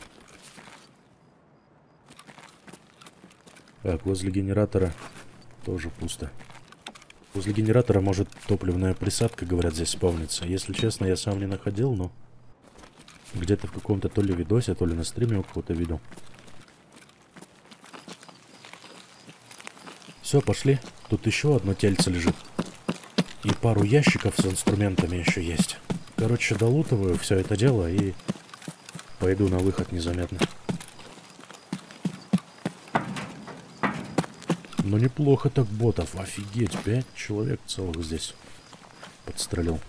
A: Так, возле генератора тоже пусто. Возле генератора может топливная присадка, говорят, здесь спавнится. Если честно, я сам не находил, но где-то в каком-то то ли видосе, то ли на стриме у кого-то видел. Все, пошли. Тут еще одно тельце лежит. И пару ящиков с инструментами еще есть. Короче, долутываю все это дело и пойду на выход незаметно. Ну неплохо так ботов. Офигеть, 5 человек целых здесь подстрелил.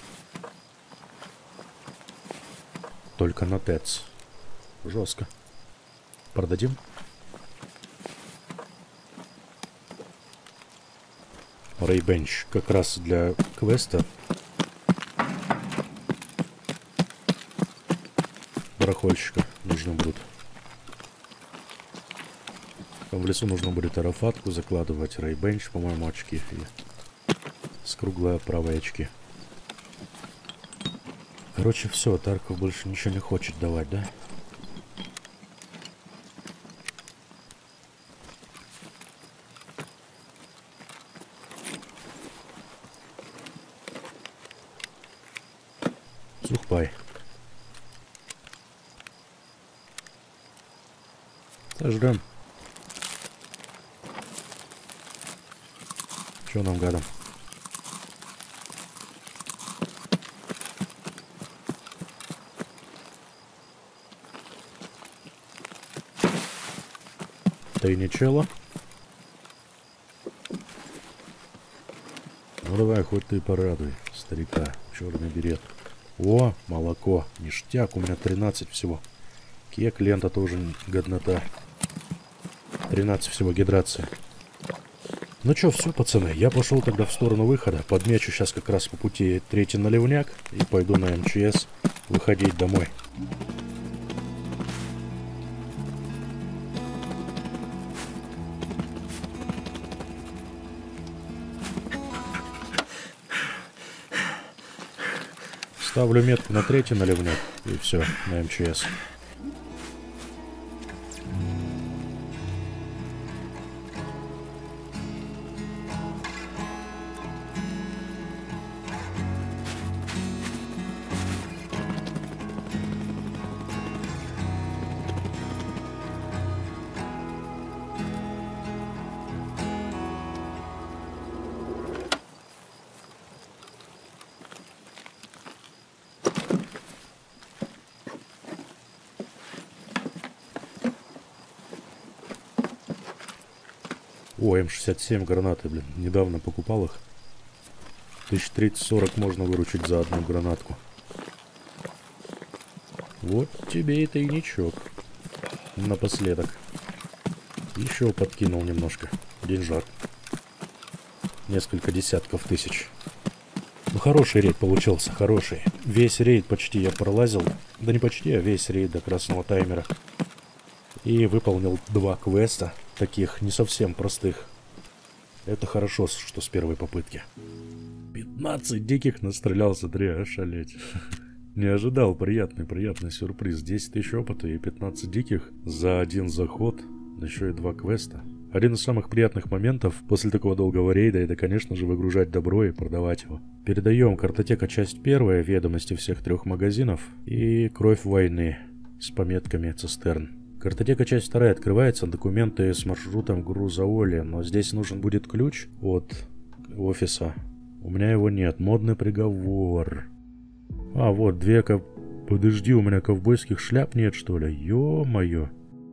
A: Только на ТЭЦ. Жестко. Продадим? Рейбенч. Как раз для квеста. Барахольщика нужны будут. Там в лесу нужно будет аэрофатку закладывать. Рейбенч, по-моему, очки. И с круглой правой очки. Короче, все. Тарков больше ничего не хочет давать, да? Сухпай. Сожрем. Что нам гадом? Тайничело. Ну давай, хоть ты порадуй старика. Черный берет. О, молоко. Ништяк. У меня 13 всего. Кек, лента тоже годнота. 13 всего гидрация. Ну чё, все, пацаны, я пошел тогда в сторону выхода. Подмечу сейчас как раз по пути третий наливняк и пойду на МЧС выходить домой. Ставлю метку на третий наливняк и все, на МЧС. О, М67 гранаты, блин. Недавно покупал их. 1030-40 можно выручить за одну гранатку. Вот тебе и тайничок. Напоследок. Еще подкинул немножко. Деньжат. Несколько десятков тысяч. Ну, хороший рейд получился, хороший. Весь рейд почти я пролазил. Да не почти, а весь рейд до красного таймера. И выполнил 2 квеста. Таких не совсем простых. Это хорошо, что с первой попытки. 15 диких настрелял, смотри, ошалеть. Не ожидал, приятный сюрприз. 10 тысяч опыта и 15 диких за один заход. Еще и 2 квеста. Один из самых приятных моментов после такого долгого рейда — это, конечно же, выгружать добро и продавать его. Передаем картотека часть 1, ведомости всех 3 магазинов и кровь войны с пометками цистерн. Картотека часть 2 открывается, документы с маршрутом груза Оли, но здесь нужен будет ключ от офиса. У меня его нет. Модный приговор. А, вот, 2 Подожди, у меня ковбойских шляп нет, что ли? Ё-моё.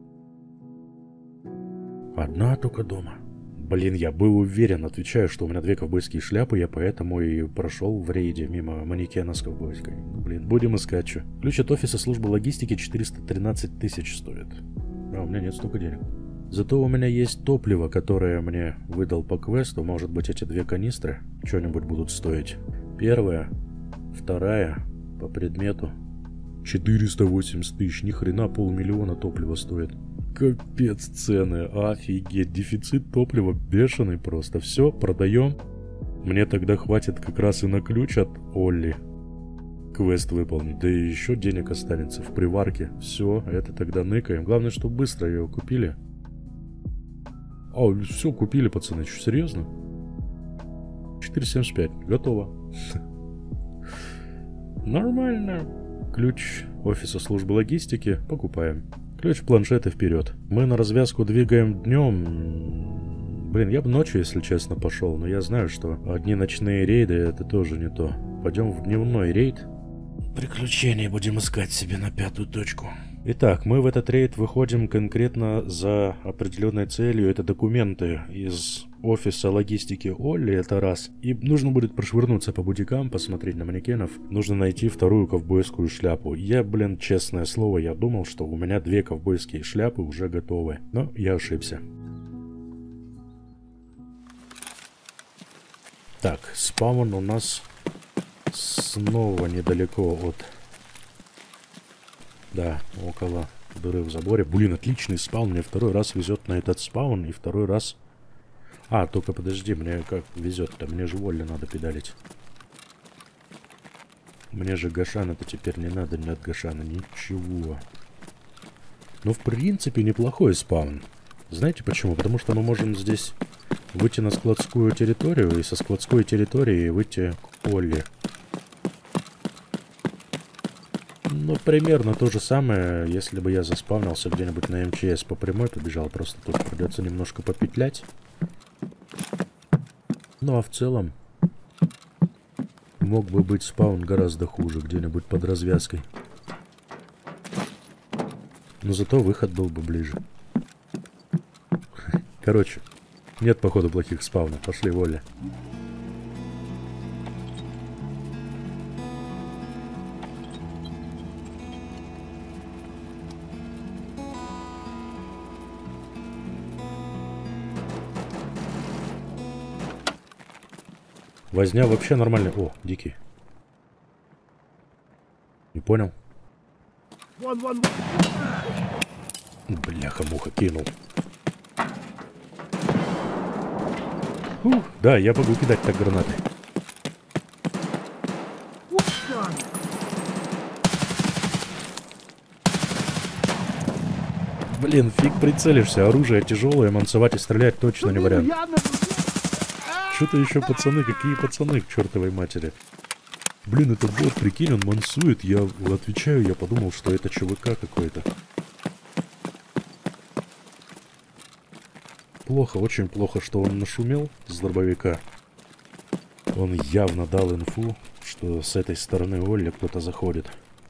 A: Одна только дома. Блин, я был уверен, отвечаю, что у меня 2 ковбойские шляпы, я поэтому и прошел в рейде мимо манекена с ковбойской. Ну, блин, будем искать, что. Ключ от офиса службы логистики 413 тысяч стоит. А у меня нет столько денег. Зато у меня есть топливо, которое мне выдал по квесту. Может быть, эти 2 канистры что-нибудь будут стоить. Первая, вторая по предмету 480 тысяч. Ни хрена, 500 000 топлива стоит. Капец цены, офигеть, дефицит топлива бешеный просто. Все, продаем. Мне тогда хватит как раз и на ключ от Олли. Квест выполнить, да и еще денег останется в приварке. Все, это тогда ныкаем. Главное, чтобы быстро ее купили. А, все, купили, пацаны, что, серьезно? 4,75, готово. Нормально. Ключ офиса службы логистики покупаем. Ключ планшета вперед. Мы на развязку двигаем днем. Блин, я бы ночью, если честно, пошел, но я знаю, что одни ночные рейды — это тоже не то. Пойдем в дневной рейд. Приключения будем искать себе на 5-ю точку. Итак, мы в этот рейд выходим конкретно за определенной целью. Это документы из офиса логистики Олли, это раз. И нужно будет прошвырнуться по бутикам, посмотреть на манекенов. Нужно найти 2-ю ковбойскую шляпу. Я, блин, честное слово, я думал, что у меня 2 ковбойские шляпы уже готовы. Но я ошибся. Так, спаун у нас снова недалеко от... Да, около дыры в заборе. Блин, отличный спаун. Мне 2-й раз везет на этот спаун. И 2-й раз... А, только подожди, мне как везет-то? Мне же Волли надо педалить. Мне же Гашана-то теперь не надо, нет Гашана, ничего. Ну, в принципе, неплохой спаун. Знаете почему? Потому что мы можем здесь выйти на складскую территорию и со складской территории выйти к Олли. Ну, примерно то же самое, если бы я заспавнился где-нибудь на МЧС по прямой побежал, просто тут придется немножко попетлять. Ну, а в целом мог бы быть спаун гораздо хуже, где-нибудь под развязкой. Но зато выход был бы ближе. Короче, нет, походу, плохих спаунов. Пошли, Воля. Возня вообще нормальная. О, дикий. Не понял?
B: Вон.
A: Бляха-муха, кинул. Да, я могу кидать так гранаты. Блин, фиг прицелишься. Оружие тяжелое, мансовать и стрелять точно не вариант. Что-то еще пацаны, какие пацаны к чертовой матери. Блин, этот бот, прикинь, он мансует. Я отвечаю, я подумал, что это ЧВК какой-то. Плохо, очень плохо, что он нашумел с дробовика. Он явно дал инфу, что с этой стороны Олли кто-то заходит.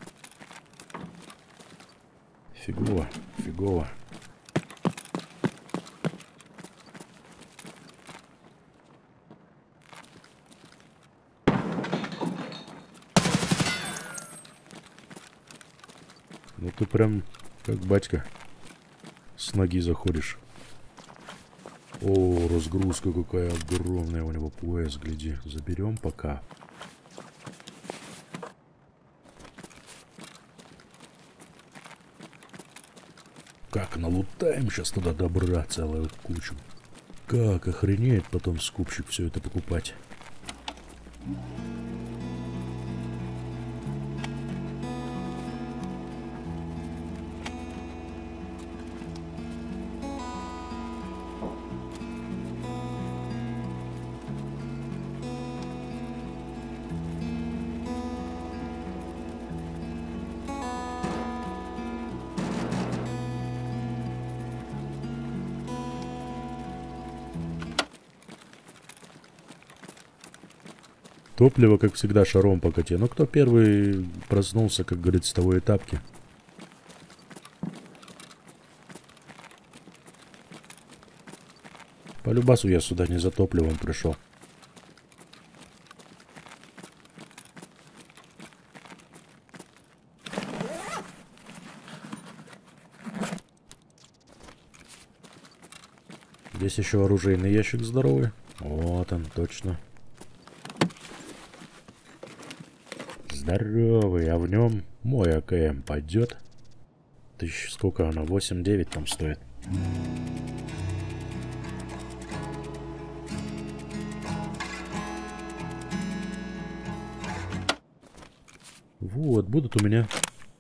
A: Фигово, фигово. Ну ты прям как батька с ноги заходишь. О, разгрузка какая огромная у него, пояс, гляди. Заберем пока. Как налутаем сейчас туда добра целую кучу. Как охренеет потом скупщик все это покупать. Топливо, как всегда, шаром покати. Но кто первый проснулся, как говорится, с того этапки? По любасу я сюда не за топливом пришел. Здесь еще оружейный ящик здоровый. Вот он, точно. Здоровый, а в нем мой АКМ пойдет. Сколько она? 8-9 там стоит. Вот, будут у меня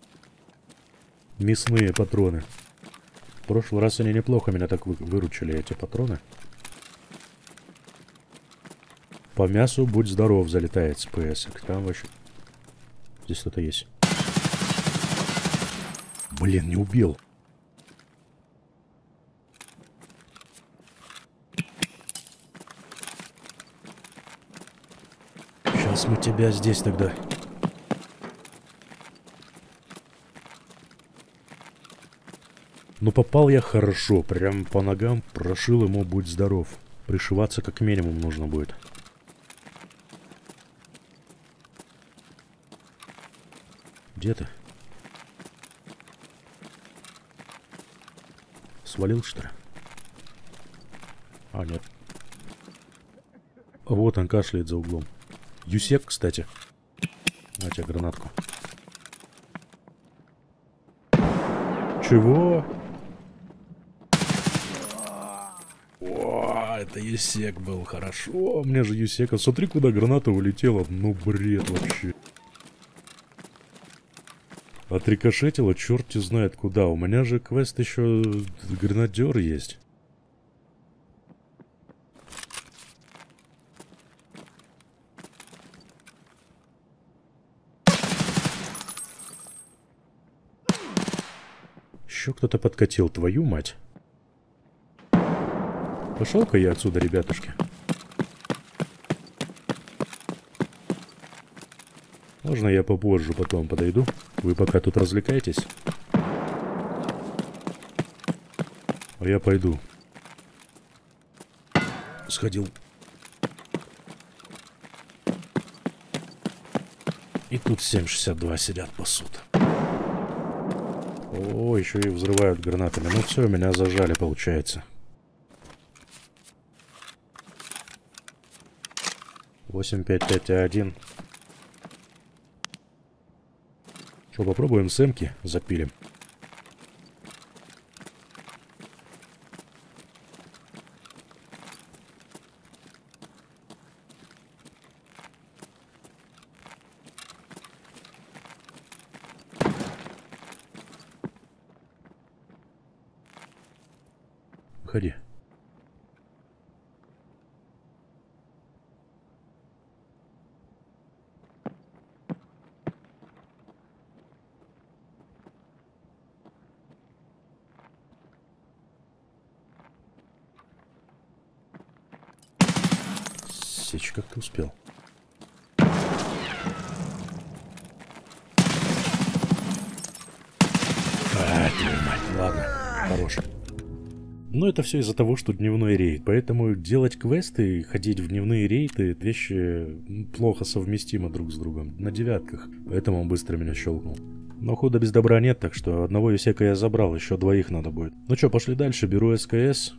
A: мясные патроны. В прошлый раз они неплохо меня так выручили, эти патроны. По мясу будь здоров, залетает с ПС. Там вообще... Здесь кто-то есть. Блин, не убил. Сейчас мы тебя здесь тогда. Ну попал я хорошо. Прям по ногам прошил ему, будь здоров. Пришиваться как минимум нужно будет. Где ты? Свалил, что ли? А, нет. Вот он кашляет за углом. Юсек, кстати. На тебе гранатку. Чего? О, это Юсек был, хорошо. Мне же Юсека. Смотри, куда граната улетела. Ну, бред вообще. Отрикошетило, черти знает куда. У меня же квест еще гранадер есть. Еще кто-то подкатил, твою мать. Пошел-ка я отсюда, ребятушки. Можно я попозже потом подойду? Вы пока тут развлекаетесь? А я пойду. Сходил. И тут 7,62 сидят, пасут. О, еще и взрывают гранатами. Ну все, меня зажали, получается. 855А1. Что, попробуем с эмки запилим? Выходи. Сечь, как ты успел? Твою мать, ладно, хорош. Но это все из-за того, что дневной рейд. Поэтому делать квесты и ходить в дневные рейды — это вещи плохо совместимы друг с другом. На девятках. Поэтому он быстро меня щелкнул. Но худа без добра нет, так что одного исека я забрал, еще двоих надо будет. Ну что, пошли дальше. Беру СКС.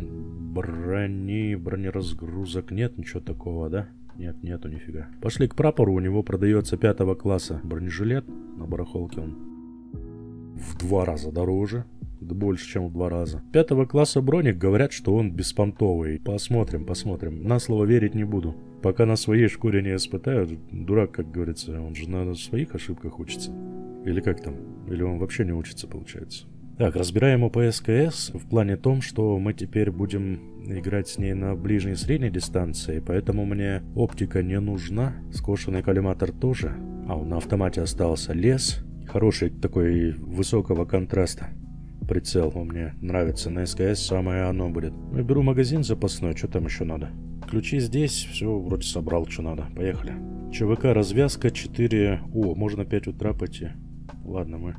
A: Бронеразгрузок нет, ничего такого, да? Нет, нету нифига. Пошли к прапору, у него продается 5 класса бронежилет. На барахолке он в 2 раза дороже. Да больше, чем в 2 раза. 5 класса броник, говорят, что он беспонтовый. Посмотрим, посмотрим. На слово верить не буду. Пока на своей шкуре не испытают. Дурак, как говорится, он же на своих ошибках учится. Или как там? Или он вообще не учится, получается. Так, разбираем его по СКС в плане том, что мы теперь будем играть с ней на ближней и средней дистанции, поэтому мне оптика не нужна, скошенный коллиматор тоже, а на автомате остался лес, хороший такой высокого контраста. Прицел он мне нравится, на СКС самое оно будет. Я беру магазин запасной, что там еще надо? Ключи здесь, все вроде собрал, что надо, поехали. ЧВК развязка 4, о, можно 5 утра пойти. Ладно, мы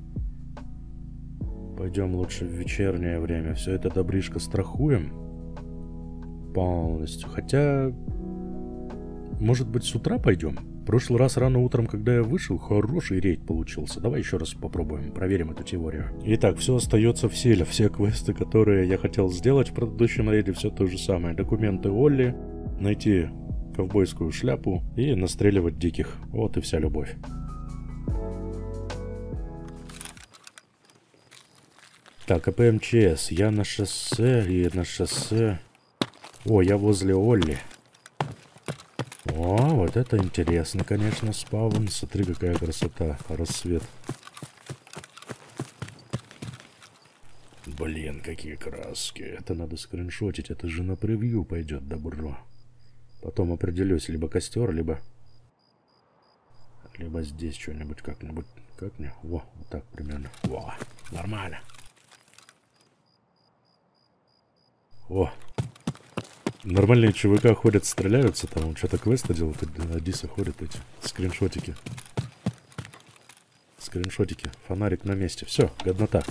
A: пойдем лучше в вечернее время. Все это добришко страхуем полностью. Хотя, может быть, с утра пойдем? В прошлый раз рано утром, когда я вышел, хороший рейд получился. Давай еще раз попробуем, проверим эту теорию. Итак, все остается в силе. Все квесты, которые я хотел сделать в предыдущем рейде, все то же самое. Документы Олли, найти ковбойскую шляпу и настреливать диких. Вот и вся любовь. Так, АПМЧС. Я на шоссе и на шоссе... О, я возле Олли. О, вот это интересно, конечно, спавн. Смотри, какая красота. Рассвет. Блин, какие краски. Это надо скриншотить. Это же на превью пойдет добро. Потом определюсь. Либо костер, либо здесь что-нибудь как-нибудь. Как мне? Во, вот так примерно. Во, нормально. О, нормальные ЧВК ходят, стреляются, там он что-то квесты делают, Адиса ходят эти скриншотики. Скриншотики, фонарик на месте, все, годнота.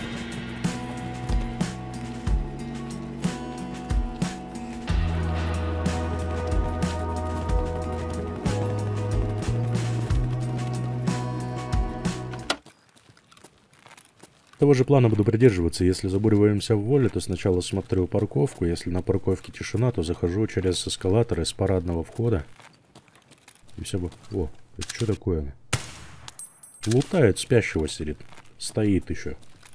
A: Того же плана буду придерживаться. Если забуриваемся в воле, то сначала смотрю парковку. Если на парковке тишина, то захожу через эскалатор из парадного входа. И все бы... О, это что такое? Лутает, спящего сидит. Стоит еще.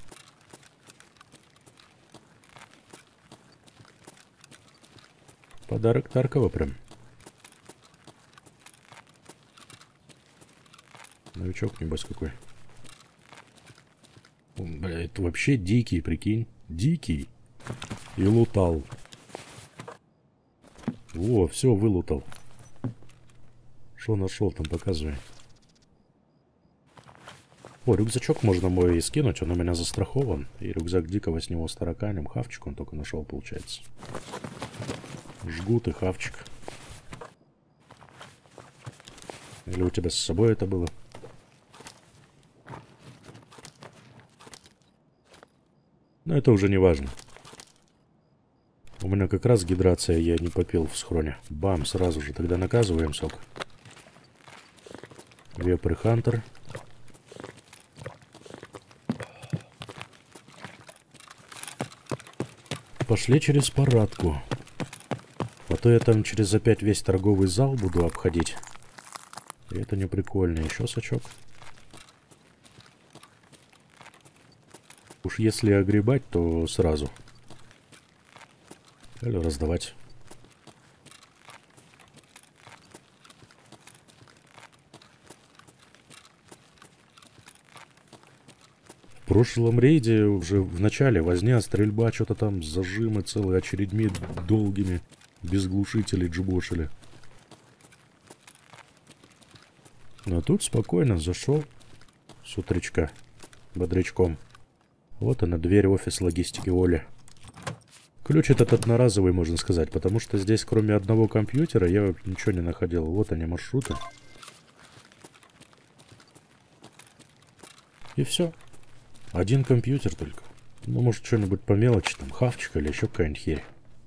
A: Подарок Таркова прям. Новичок, небось, какой. Бля, это вообще дикий, прикинь. Дикий. И лутал. О, все, вылутал. Что нашел там, показывай. О, рюкзачок можно мой скинуть, он у меня застрахован. И рюкзак дикого с него с тараканем. Хавчик он только нашел, получается. Жгут и хавчик. Или у тебя с собой это было? Но это уже не важно. У меня как раз гидрация, я не попил в схроне. Бам, сразу же. Тогда наказываем сок. Вепрь Хантер. Пошли через парадку. А то я там через опять весь торговый зал буду обходить. И это не прикольно. Еще сачок. Уж если огребать, то сразу. Или раздавать. В прошлом рейде уже в начале возня, стрельба, что-то там, зажимы целые, очередьми долгими, без глушителей джибошили. Но тут спокойно зашел с утречка, бодрячком. Вот она, дверь, офис логистики Оли. Ключ этот одноразовый, можно сказать, потому что здесь кроме одного компьютера я ничего не находил. Вот они, маршруты. И все. Один компьютер только. Ну, может, что-нибудь по мелочи, там, хавчик или еще какая-нибудь херь.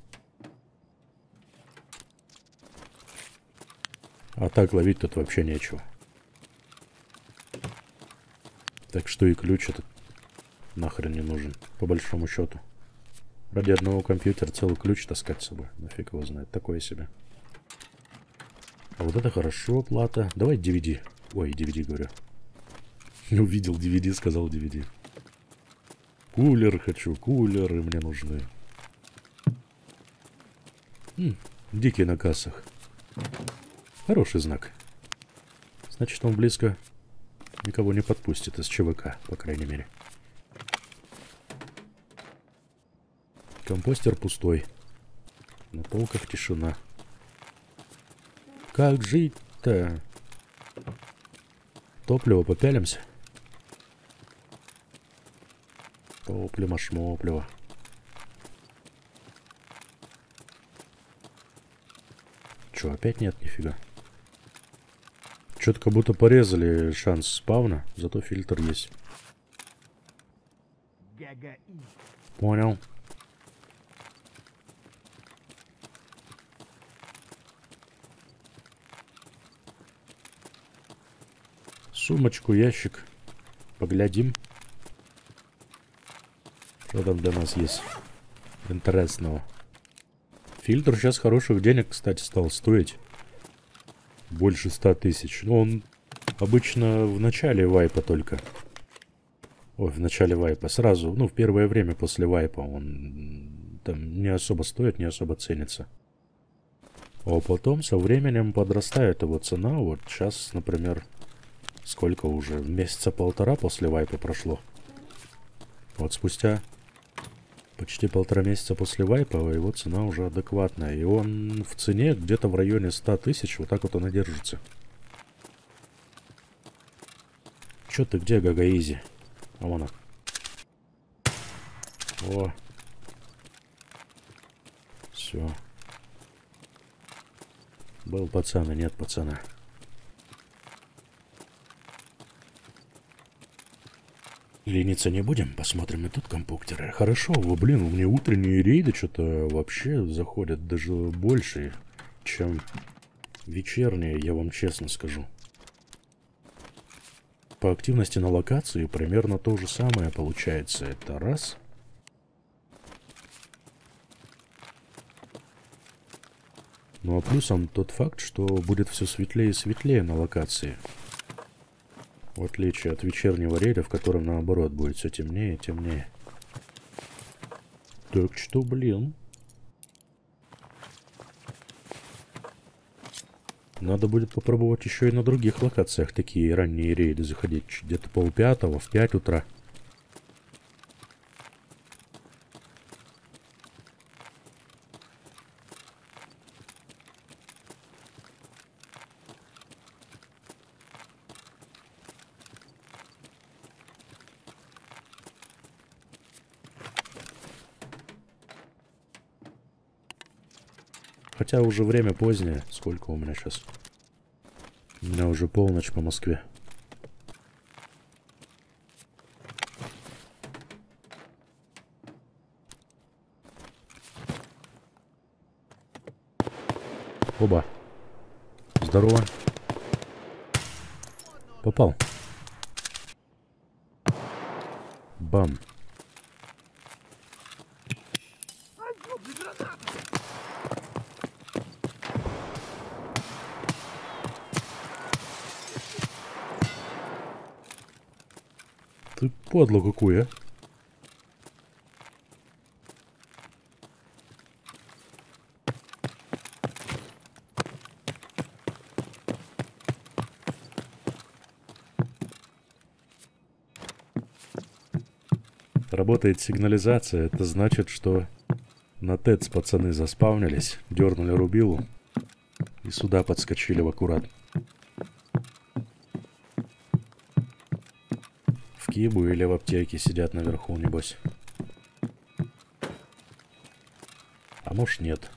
A: А так ловить тут вообще нечего. Так что и ключ этот нахрен не нужен, по большому счету. Ради одного компьютера целый ключ таскать с собой. Нафиг его знает, такое себе. А вот это хорошо, плата. Давай DVD. Ой, DVD говорю. Увидел DVD, сказал DVD. Кулер хочу, кулеры мне нужны. Дикий на кассах. Хороший знак. Значит, он близко никого не подпустит из ЧВК, по крайней мере. Компостер пустой. На полках тишина. Как жить-то? Топливо попялимся? Топливо-шмопливо. Чё, опять нет? Нифига. Чё-то как будто порезали шанс спавна, зато фильтр есть. Понял. Сумочку, ящик. Поглядим. Что там для нас есть интересного. Фильтр сейчас хороших денег, кстати, стал стоить. Больше 100 тысяч. Но он обычно в начале вайпа только. Ой, в начале вайпа. Сразу, ну, в первое время после вайпа он там не особо стоит, не особо ценится. А потом со временем подрастает его цена. Вот сейчас, например, сколько уже? Месяца полтора после вайпа прошло. Вот спустя почти полтора месяца после вайпа его цена уже адекватная. И он в цене где-то в районе 100 тысяч. Вот так вот он и держится. Чё ты где, Гагаизи? А вон он. О. Все. Был пацан, и нет пацана. Лениться не будем, посмотрим и тут компьютеры. Хорошо, блин, у меня утренние рейды что-то вообще заходят даже больше, чем вечерние, я вам честно скажу. По активности на локации примерно то же самое получается. Это раз. Ну а плюсом тот факт, что будет все светлее и светлее на локации. В отличие от вечернего рейда, в котором наоборот будет все темнее и темнее. Так что, блин. Надо будет попробовать еще и на других локациях такие ранние рейды заходить. Где-то 4:30, в 5 утра. Хотя уже время позднее. Сколько у меня сейчас? У меня уже полночь по Москве. Оба. Здорово. Попал. Бам. Подло какое. Работает сигнализация. Это значит, что на ТЭЦ пацаны заспавнились, дернули рубилу и сюда подскочили в аккурат. В кибу или в аптеке сидят наверху, небось. А может нет.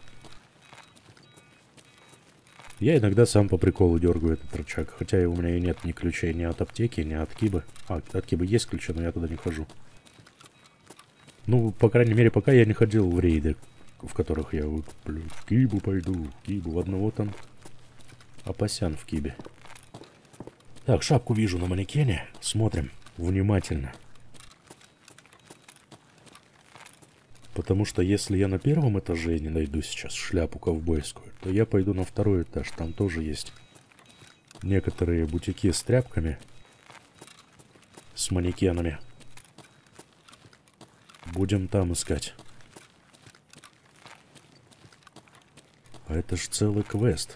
A: Я иногда сам по приколу дергаю этот рычаг, хотя у меня и нет ни ключей ни от аптеки, ни от кибы. От кибы есть ключи, но я туда не хожу. Ну, по крайней мере, пока я не ходил в рейды, в которых я выкуплю. В кибу пойду, в кибу. В одного там Апасян в кибе. Так, шапку вижу на манекене. Смотрим внимательно. Потому что если я на первом этаже не найду сейчас шляпу ковбойскую, то я пойду на второй этаж. Там тоже есть некоторые бутики с тряпками, с манекенами. Будем там искать. А это ж целый квест.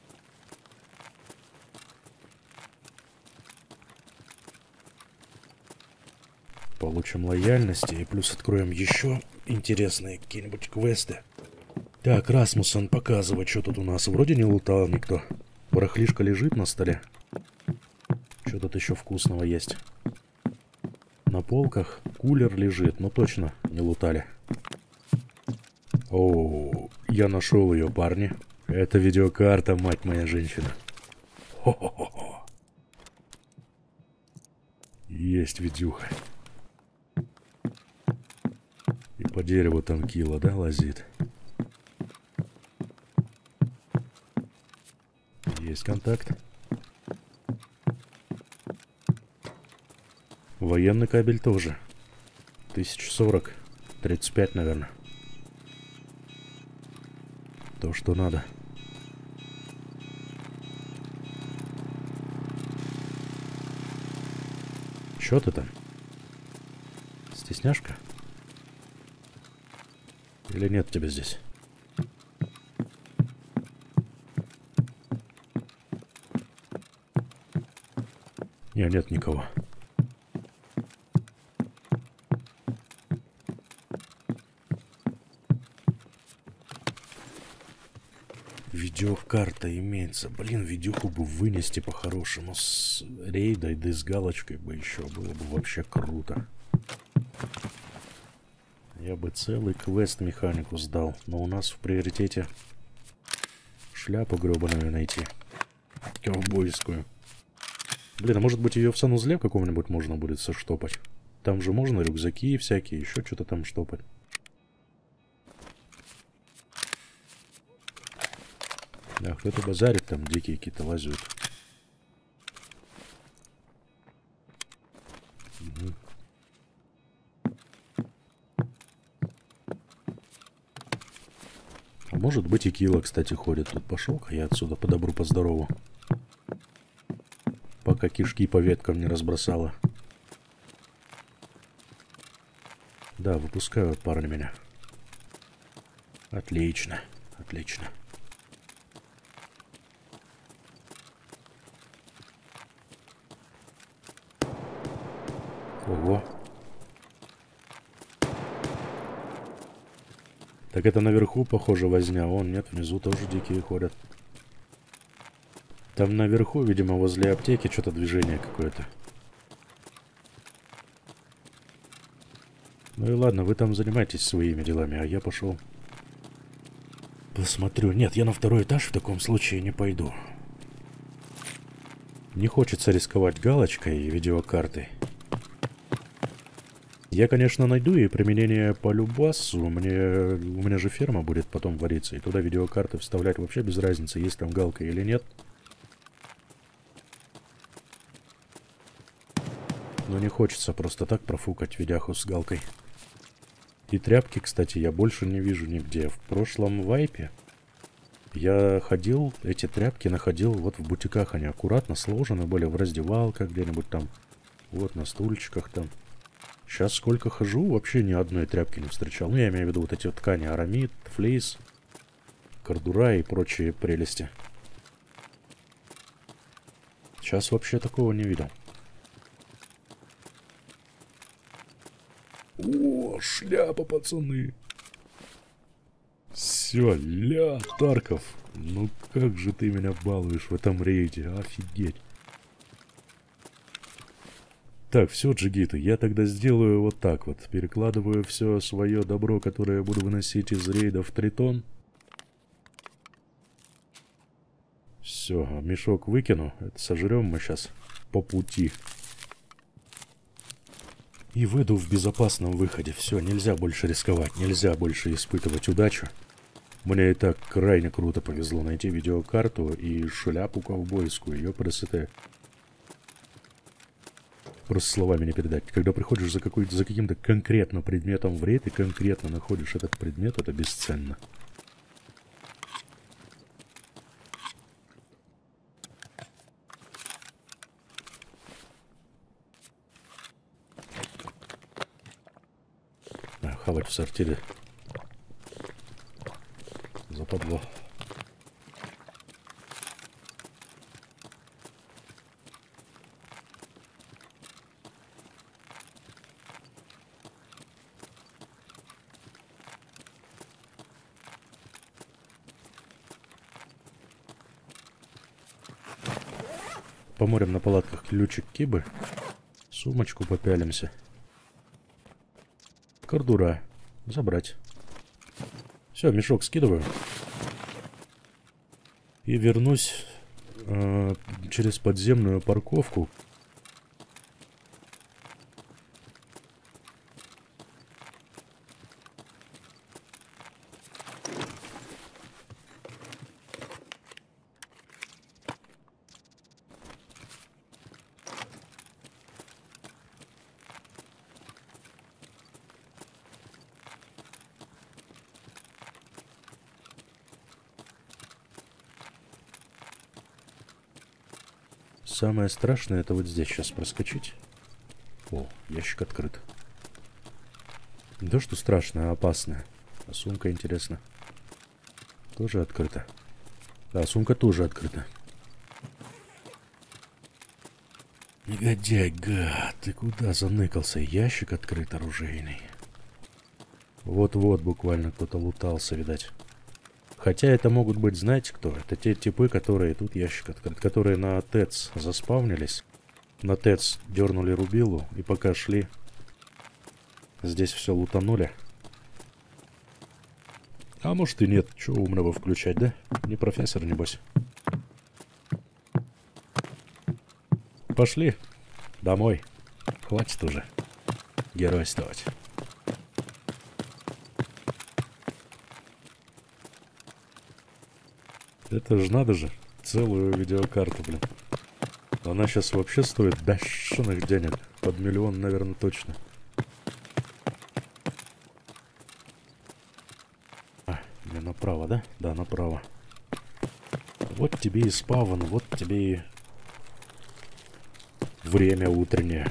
A: Получим лояльности и плюс откроем еще интересные какие-нибудь квесты. Так, Расмуссен, показывай, что тут у нас. Вроде не лутал никто. Барахлишка лежит на столе. Что тут еще вкусного есть? На полках кулер лежит, но точно не лутали. О, я нашел ее, парни. Это видеокарта, мать моя женщина. Хо-хо-хо. Есть видюха. И по дереву там кило, да, лазит? Есть контакт. Военный кабель тоже. 1040. 35, наверное. То, что надо. Чё ты там? Стесняшка? Или нет тебя здесь? Не, нет никого. Видеокарта имеется. Блин, видюху бы вынести по-хорошему с рейдой, да и с галочкой бы еще было бы вообще круто. Я бы целый квест механику сдал, но у нас в приоритете шляпу гребаную найти. Ковбойскую. Блин, а может быть ее в санузле каком-нибудь можно будет соштопать? Там же можно рюкзаки всякие, еще что-то там штопать. Да, кто-то базарит, там дикие какие-то лазят. Угу. А может быть и Кила, кстати, ходит. Тут пошел-ка я отсюда по добру, по здорову. Пока кишки по веткам не разбросала. Да, выпускают парни меня. Отлично, отлично. Ого. Так это наверху, похоже, возня. Вон, нет, внизу тоже дикие ходят. Там наверху, видимо, возле аптеки что-то движение какое-то. Ну и ладно, вы там занимайтесь своими делами, а я пошел посмотрю. Нет, я на второй этаж в таком случае не пойду. Не хочется рисковать галочкой и видеокартой. Я, конечно, найду и применение по любасу. У меня же ферма будет потом вариться. И туда видеокарты вставлять вообще без разницы, есть там галка или нет. Но не хочется просто так профукать видяху с галкой. И тряпки, кстати, я больше не вижу нигде. В прошлом вайпе я ходил, эти тряпки находил вот в бутиках. Они аккуратно сложены были в раздевалках где-нибудь там. Вот на стульчиках там. Сейчас сколько хожу, вообще ни одной тряпки не встречал. Ну, я имею в виду вот эти вот ткани. Арамид, флейс, кордура и прочие прелести. Сейчас вообще такого не видел. О, шляпа, пацаны. Все, ля, Тарков. Ну как же ты меня балуешь в этом рейде, офигеть. Так, все, джигиты, я тогда сделаю вот так вот. Перекладываю все свое добро, которое я буду выносить из рейда в Тритон. Все, мешок выкину. Это сожрем мы сейчас по пути. И выйду в безопасном выходе. Все, нельзя больше рисковать, нельзя больше испытывать удачу. Мне и так крайне круто повезло найти видеокарту и шляпу ковбойскую. Ее красота. Просто словами не передать. Когда приходишь за каким-то конкретно предметом в рейд и конкретно находишь этот предмет, это бесценно. Хавать в сортире. Западло. Поморим на палатках ключик кибы. Сумочку попялимся. Кордура. Забрать. Все, мешок скидываю. И вернусь через подземную парковку. Самое страшное это вот здесь сейчас проскочить. О, ящик открыт. Не то, что страшное, а опасное. А сумка, интересно. Тоже открыта. Да, сумка тоже открыта. Негодяй, гад, ты куда заныкался? Ящик открыт оружейный. Вот-вот буквально кто-то лутался, видать. Хотя это могут быть, знаете кто? Это те типы, которые... Тут ящик открыт. Которые на ТЭЦ заспавнились. На ТЭЦ дернули рубилу. И пока шли... Здесь все лутанули. А может и нет. Чего умного включать, да? Не профессор, небось. Пошли. Домой. Хватит уже геройствовать. Это же надо же. Целую видеокарту, блин. Она сейчас вообще стоит бешеных денег. Под миллион, наверное, точно. А, мне направо, да? Да, направо. Вот тебе и спавн, вот тебе и время утреннее.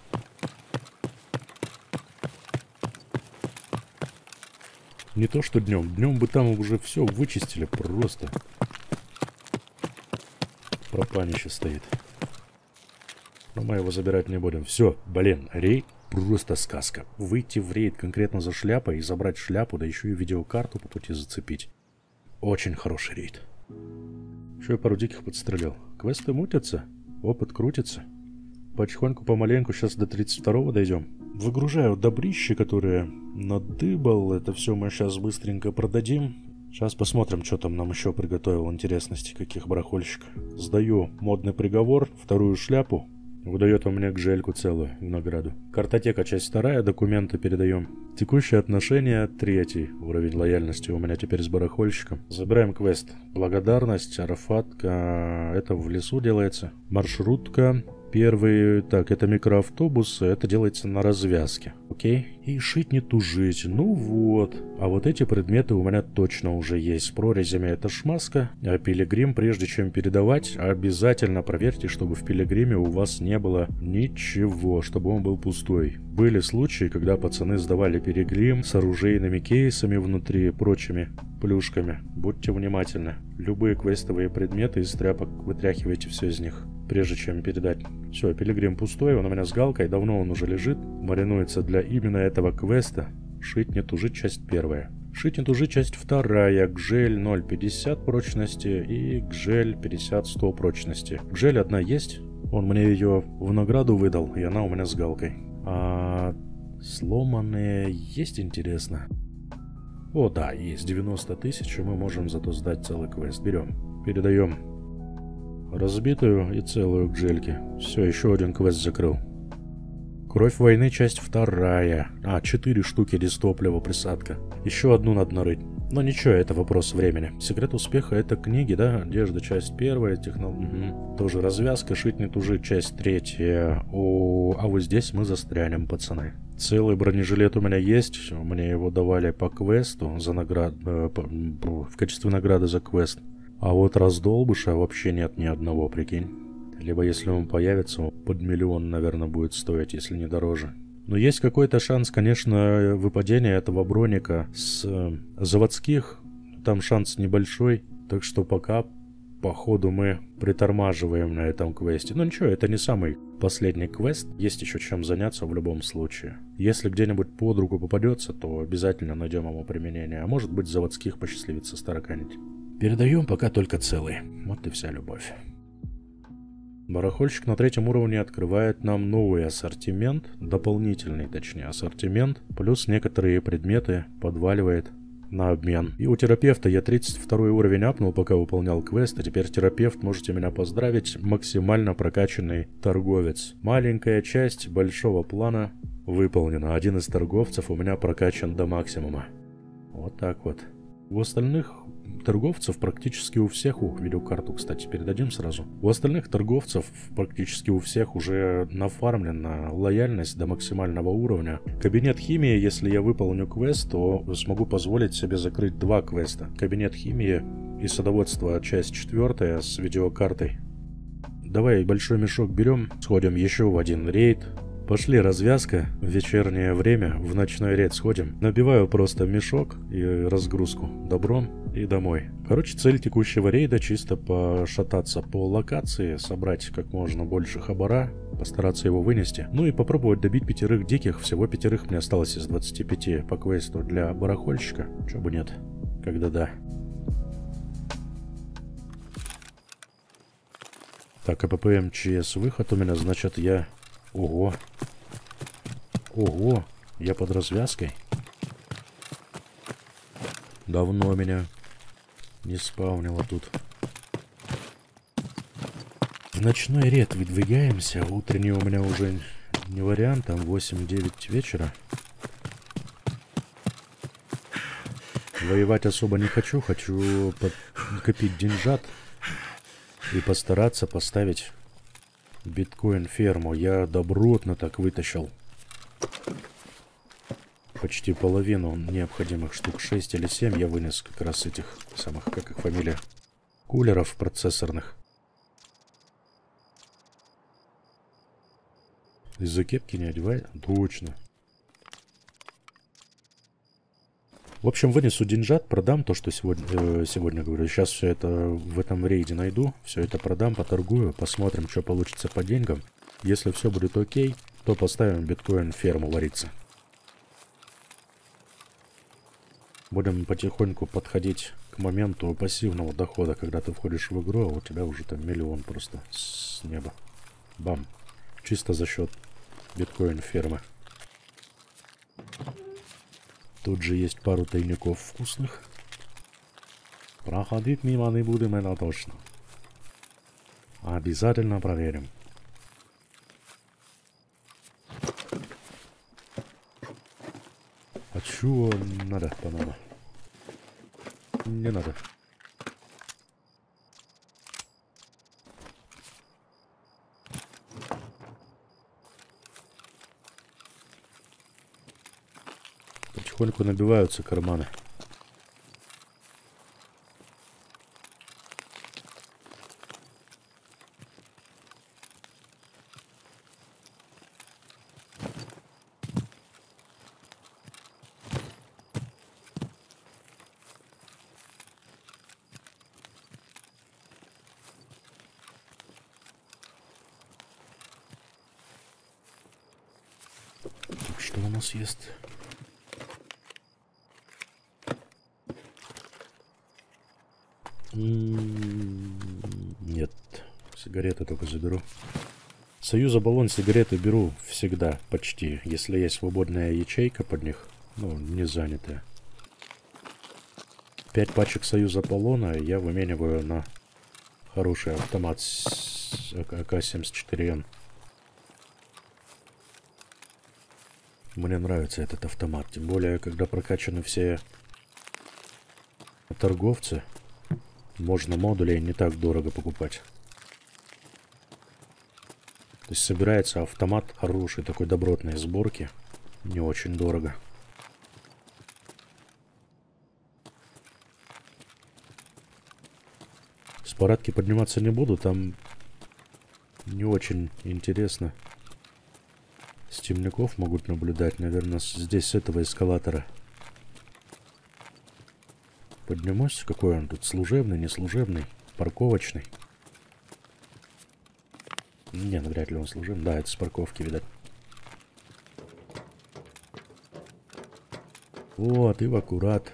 A: Не то что днем. Днем бы там уже все вычистили просто. Пропанище стоит. Но мы его забирать не будем. Все, блин, рейд просто сказка. Выйти в рейд конкретно за шляпой и забрать шляпу, да еще и видеокарту по пути зацепить. Очень хороший рейд. Еще и пару диких подстрелил. Квесты мутятся, опыт крутится. Потихоньку, помаленьку, сейчас до 32-го дойдем. Выгружаю добрище, которое надыбал. Это все мы сейчас быстренько продадим. Сейчас посмотрим, что там нам еще приготовил интересности, каких барахольщик. Сдаю модный приговор, вторую шляпу. Выдает он мне гжельку целую в награду. Картотека, часть 2, документы передаем. Текущие отношения 3 уровень лояльности у меня теперь с барахольщиком. Забираем квест. Благодарность, арафатка, это в лесу делается. Маршрутка. Первый, так, это микроавтобус, это делается на развязке. Окей. И шить не тужить. Ну вот. А вот эти предметы у меня точно уже есть. С прорезями это шмаска. А пилигрим, прежде чем передавать, обязательно проверьте, чтобы в пилигриме у вас не было ничего, чтобы он был пустой. Были случаи, когда пацаны сдавали пилигрим с оружейными кейсами внутри и прочими плюшками. Будьте внимательны. Любые квестовые предметы из тряпок вытряхивайте все из них, прежде чем передать. Все, пилигрим пустой, он у меня с галкой, давно он уже лежит. Маринуется для именно этого квеста. Шить не тужить, часть первая. Шить не тужить, часть вторая. Гжель 0,50 прочности и гжель 50-100 прочности. Гжель одна есть. Он мне ее в награду выдал, и она у меня с галкой. А сломанные есть, интересно? О, да, есть 90 тысяч, и мы можем зато сдать целый квест. Берем. Передаем. Разбитую и целую к жельке. Все, еще один квест закрыл. Кровь войны, часть вторая. 4 штуки дистоплива, присадка. Еще одну надо нарыть. Но ничего, это вопрос времени. Секрет успеха — это книги, да? Одежда, часть первая. Тоже развязка, шить не тужить, часть третья. А вот здесь мы застрянем, пацаны. Целый бронежилет у меня есть. Мне его давали по квесту за в качестве награды за квест. А вот раздолбыша вообще нет ни одного, прикинь. Либо если он появится, он под 1 миллион, наверное, будет стоить, если не дороже. Но есть какой-то шанс, конечно, выпадения этого броника с заводских. Там шанс небольшой. Так что пока, походу, мы притормаживаем на этом квесте. Но ничего, это не самый последний квест. Есть еще чем заняться в любом случае. Если где-нибудь под руку попадется, то обязательно найдем ему применение. А может быть, заводских посчастливится староканить. Передаем пока только целый. Вот и вся любовь. Барахольщик на 3-м уровне открывает нам новый ассортимент, дополнительный, точнее, ассортимент, плюс некоторые предметы подваливает на обмен. И у терапевта я 32 уровень апнул, пока выполнял квест, а теперь терапевт, можете меня поздравить, максимально прокачанный торговец. Маленькая часть большого плана выполнена. Один из торговцев у меня прокачан до максимума. Вот так вот. У остальных торговцев практически у всех, видеокарту, кстати, передадим сразу. У остальных торговцев практически у всех уже нафармлена лояльность до максимального уровня. Кабинет химии, если я выполню квест, то смогу позволить себе закрыть 2 квеста. Кабинет химии и садоводство, часть 4 с видеокартой. Давай большой мешок берем, сходим еще в один рейд. Пошли, развязка, в вечернее время, в ночной рейд сходим. Набиваю просто мешок и разгрузку добром и домой. Короче, цель текущего рейда чисто пошататься по локации, собрать как можно больше хабара, постараться его вынести. Ну и попробовать добить 5 диких, всего 5 мне осталось из 25 по квесту для барахольщика. Чё бы нет, когда да. Так, АПП МЧС выход у меня, значит я... Ого. Ого. Я под развязкой. Давно меня не спаунило тут. В ночной рейд выдвигаемся. Утренний у меня уже не вариант. Там 8-9 вечера. Воевать особо не хочу. Хочу копить деньжат. И постараться поставить... биткоин-ферму. Я добротно так вытащил. Почти половину необходимых штук. 6 или 7 я вынес как раз этих самых, как их фамилия, кулеров процессорных. Из-за кепки не одевай? Точно. В общем, вынесу деньжат, продам то, что сегодня говорю. Сейчас все это в этом рейде найду. Все это продам, поторгую, посмотрим, что получится по деньгам. Если все будет окей, то поставим биткоин-ферму вариться. Будем потихоньку подходить к моменту пассивного дохода, когда ты входишь в игру, а у тебя уже там миллион просто с неба. Бам. Чисто за счет биткоин-фермы. Тут же есть пару тайников вкусных. Проходить мимо не будем, это точно. Обязательно проверим. А чего надо, по-моему? Не надо. Потихоньку набиваются карманы. Что у нас есть? Нет, сигареты только заберу. Союза баллон сигареты беру всегда, почти, если есть свободная ячейка под них, ну, не занятая. 5 пачек Союза баллона я вымениваю на хороший автомат АК-74Н. Мне нравится этот автомат, тем более, когда прокачаны все торговцы, можно модулей не так дорого покупать. То есть собирается автомат хороший, такой добротной сборки, не очень дорого. С парадки подниматься не буду, там не очень интересно. С темняков могут наблюдать, наверное, здесь с этого эскалатора. Поднимусь, какой он тут, служебный, не служебный, парковочный. Не, ну вряд ли он служебный, да, это с парковки, видать. Вот, и в аккурат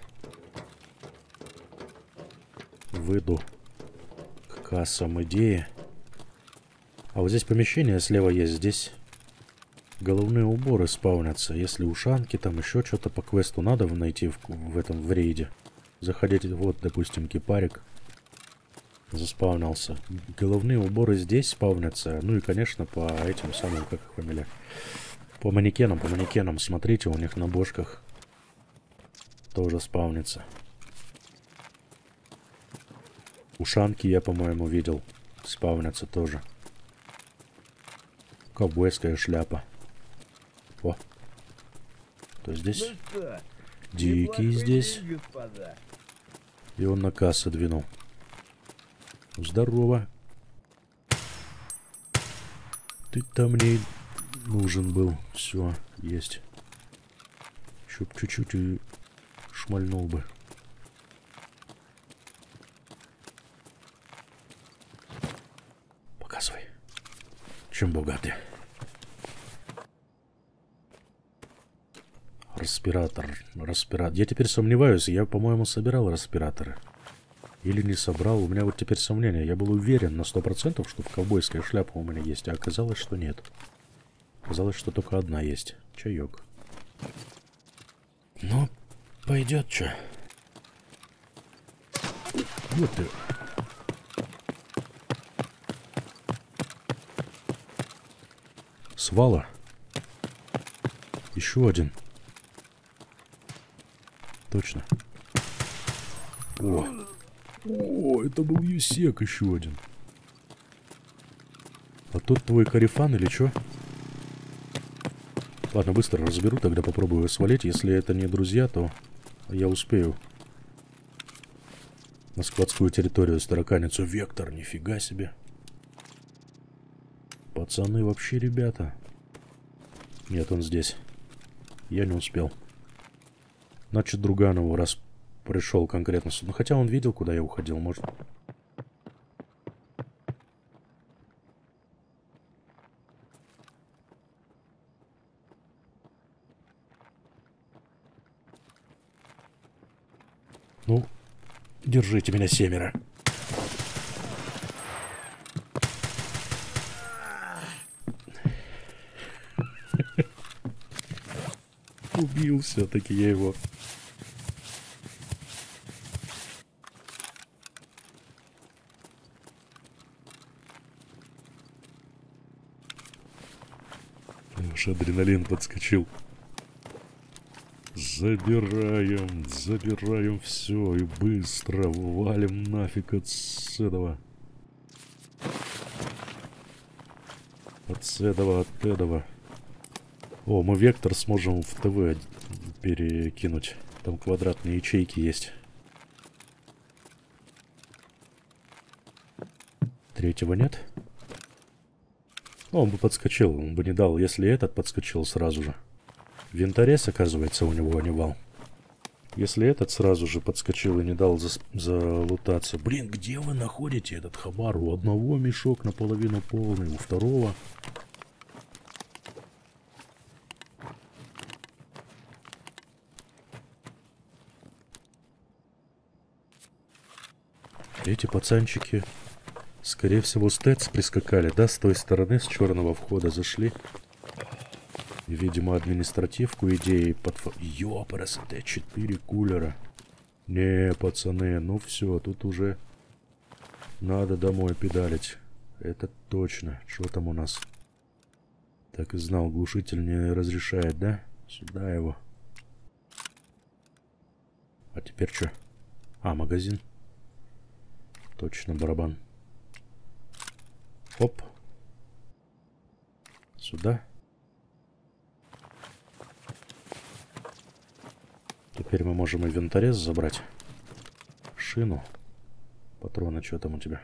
A: выйду к кассам идеи. А вот здесь помещение слева есть, здесь головные уборы спаунятся. Если ушанки, там еще что-то по квесту надо найти в этом в рейде. Заходить, вот, допустим, кипарик заспаунился. Головные уборы здесь спаунятся. Ну и, конечно, по этим самым, как их фамилия? По манекенам. Смотрите, у них на бошках тоже спаунится. Ушанки я, по-моему, видел. Спаунятся тоже. Ковбойская шляпа. О. То здесь? Дикий здесь. И он на кассу двинул. Здорово. Ты там мне нужен был. Все, есть. Еще чуть-чуть и шмальнул бы. Показывай. Чем богаты? Респиратор. Я теперь сомневаюсь. Я, по-моему, собирал респираторы. Или не собрал. У меня вот теперь сомнения. Я был уверен на 100%, что в ковбойская шляпа у меня есть. А оказалось, что нет. Оказалось, что только одна есть. Чаек. Ну, пойдет что. Вот ты. Свала. Еще один. Точно. О, это был Юсек еще один. А тот твой корефан или что? Ладно, быстро разберу, тогда попробую свалить. Если это не друзья, то я успею. На складскую территорию староканицу. Вектор, нифига себе. Пацаны вообще ребята. Нет, он здесь. Я не успел. Значит, Друганову раз пришел конкретно сюда. Ну, хотя он видел, куда я уходил, может. Ну, держите меня, 7. Убил все-таки я его. Аж адреналин подскочил. Забираем все и быстро валим нафиг от этого. От этого. О, мы вектор сможем в ТВ перекинуть. Там квадратные ячейки есть. Третьего нет? Он бы подскочил, он бы не дал, если этот подскочил сразу же. Винторез, оказывается, у него не вал. Если этот сразу же подскочил и не дал залутаться. Блин, где вы находите этот хабар? У одного мешок наполовину полный, у второго... Эти пацанчики, скорее всего, с ТЭЦ прискакали, да? С той стороны, с черного входа зашли. И, видимо, административку идеи под... Ёпрс, это 4 кулера. Не, пацаны, ну все, тут уже надо домой педалить. Это точно. Что там у нас? Так и знал, глушитель не разрешает, да? Сюда его. А теперь что? А, магазин. Точно, барабан. Оп. Сюда. Теперь мы можем инвентарез забрать. Шину. Патроны, что там у тебя?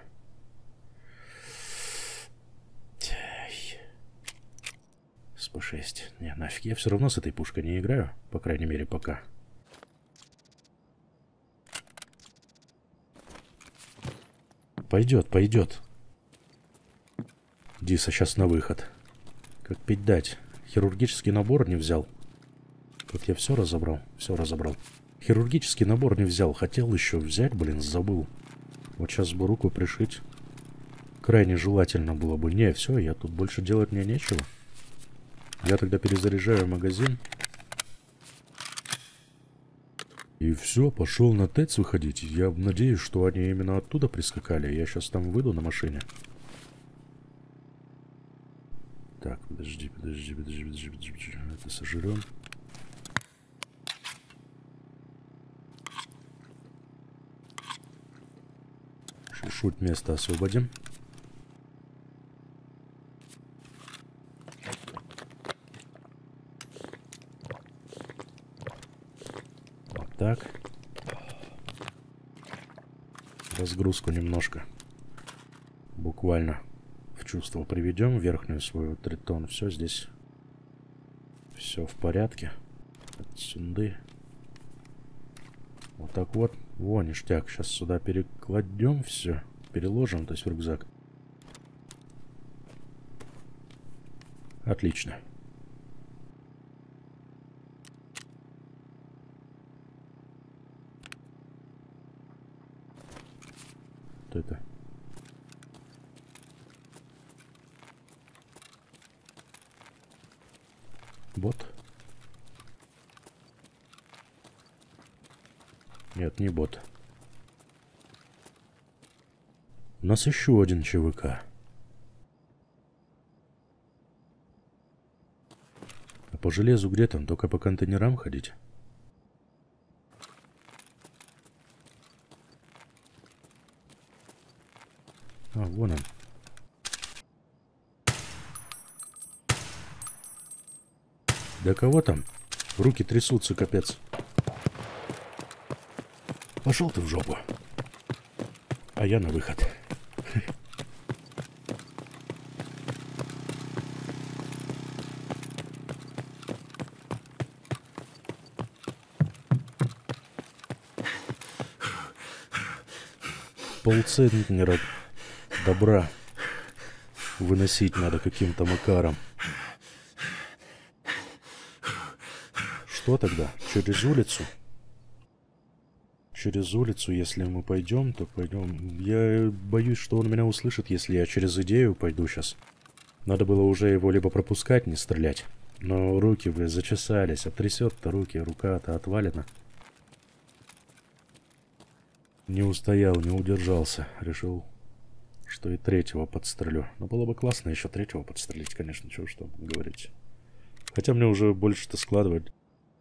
A: СП-6. Не, нафиг, я все равно с этой пушкой не играю. По крайней мере, пока. Пойдет, пойдет. Диса сейчас на выход. Как пить дать. Хирургический набор не взял. Тут я все разобрал. Все разобрал. Хирургический набор не взял. Хотел еще взять, блин, забыл. Вот сейчас бы руку пришить. Крайне желательно было бы. Не, все, я тут больше делать мне нечего. Я тогда перезаряжаю магазин. И все, пошел на ТЭЦ выходить. Я надеюсь, что они именно оттуда прискакали. Я сейчас там выйду на машине. Так, подожди. Это сожрем. Шут место освободим. Вот так. Разгрузку немножко. Буквально в чувство приведем. Верхнюю свою тритон. Все здесь. Все в порядке. Отсюда. Вот так вот. Во, ништяк. Сейчас сюда перекладем все. Переложим, то есть в рюкзак. Отлично. Что это? Бот? Нет, не бот. У нас еще один ЧВК. А по железу где там? Только по контейнерам ходить? А, вон он. Да кого там? Руки трясутся, капец. Пошел ты в жопу. А я на выход. Полцентнера добра выносить надо каким-то макаром. Что тогда? Через улицу? Через улицу, если мы пойдем, то пойдем. Я боюсь, что он меня услышит, если я через идею пойду сейчас. Надо было уже его либо пропускать, не стрелять. Но руки, блин, зачесались. Обтрясет-то руки, рука-то отвалена. Не устоял, не удержался. Решил, что и третьего подстрелю. Но было бы классно еще третьего подстрелить, конечно, чего что говорить. Хотя мне уже больше-то складывать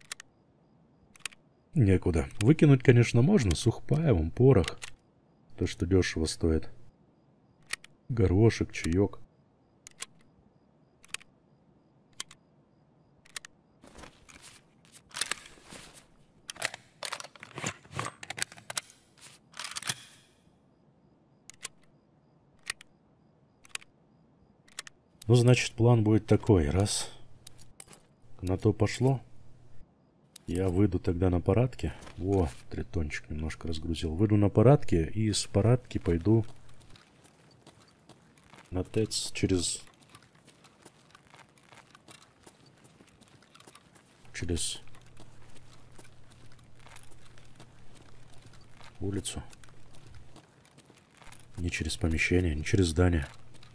A: некуда. Выкинуть, конечно, можно. Сухпаевым, порох. То, что дешево стоит. Горошек, чаек. Ну, значит, план будет такой. Раз на то пошло, я выйду тогда на парадке. Во, тритончик немножко разгрузил. Выйду на парадке и с парадки пойду на ТЭЦ через улицу. Не через помещение, не через здание.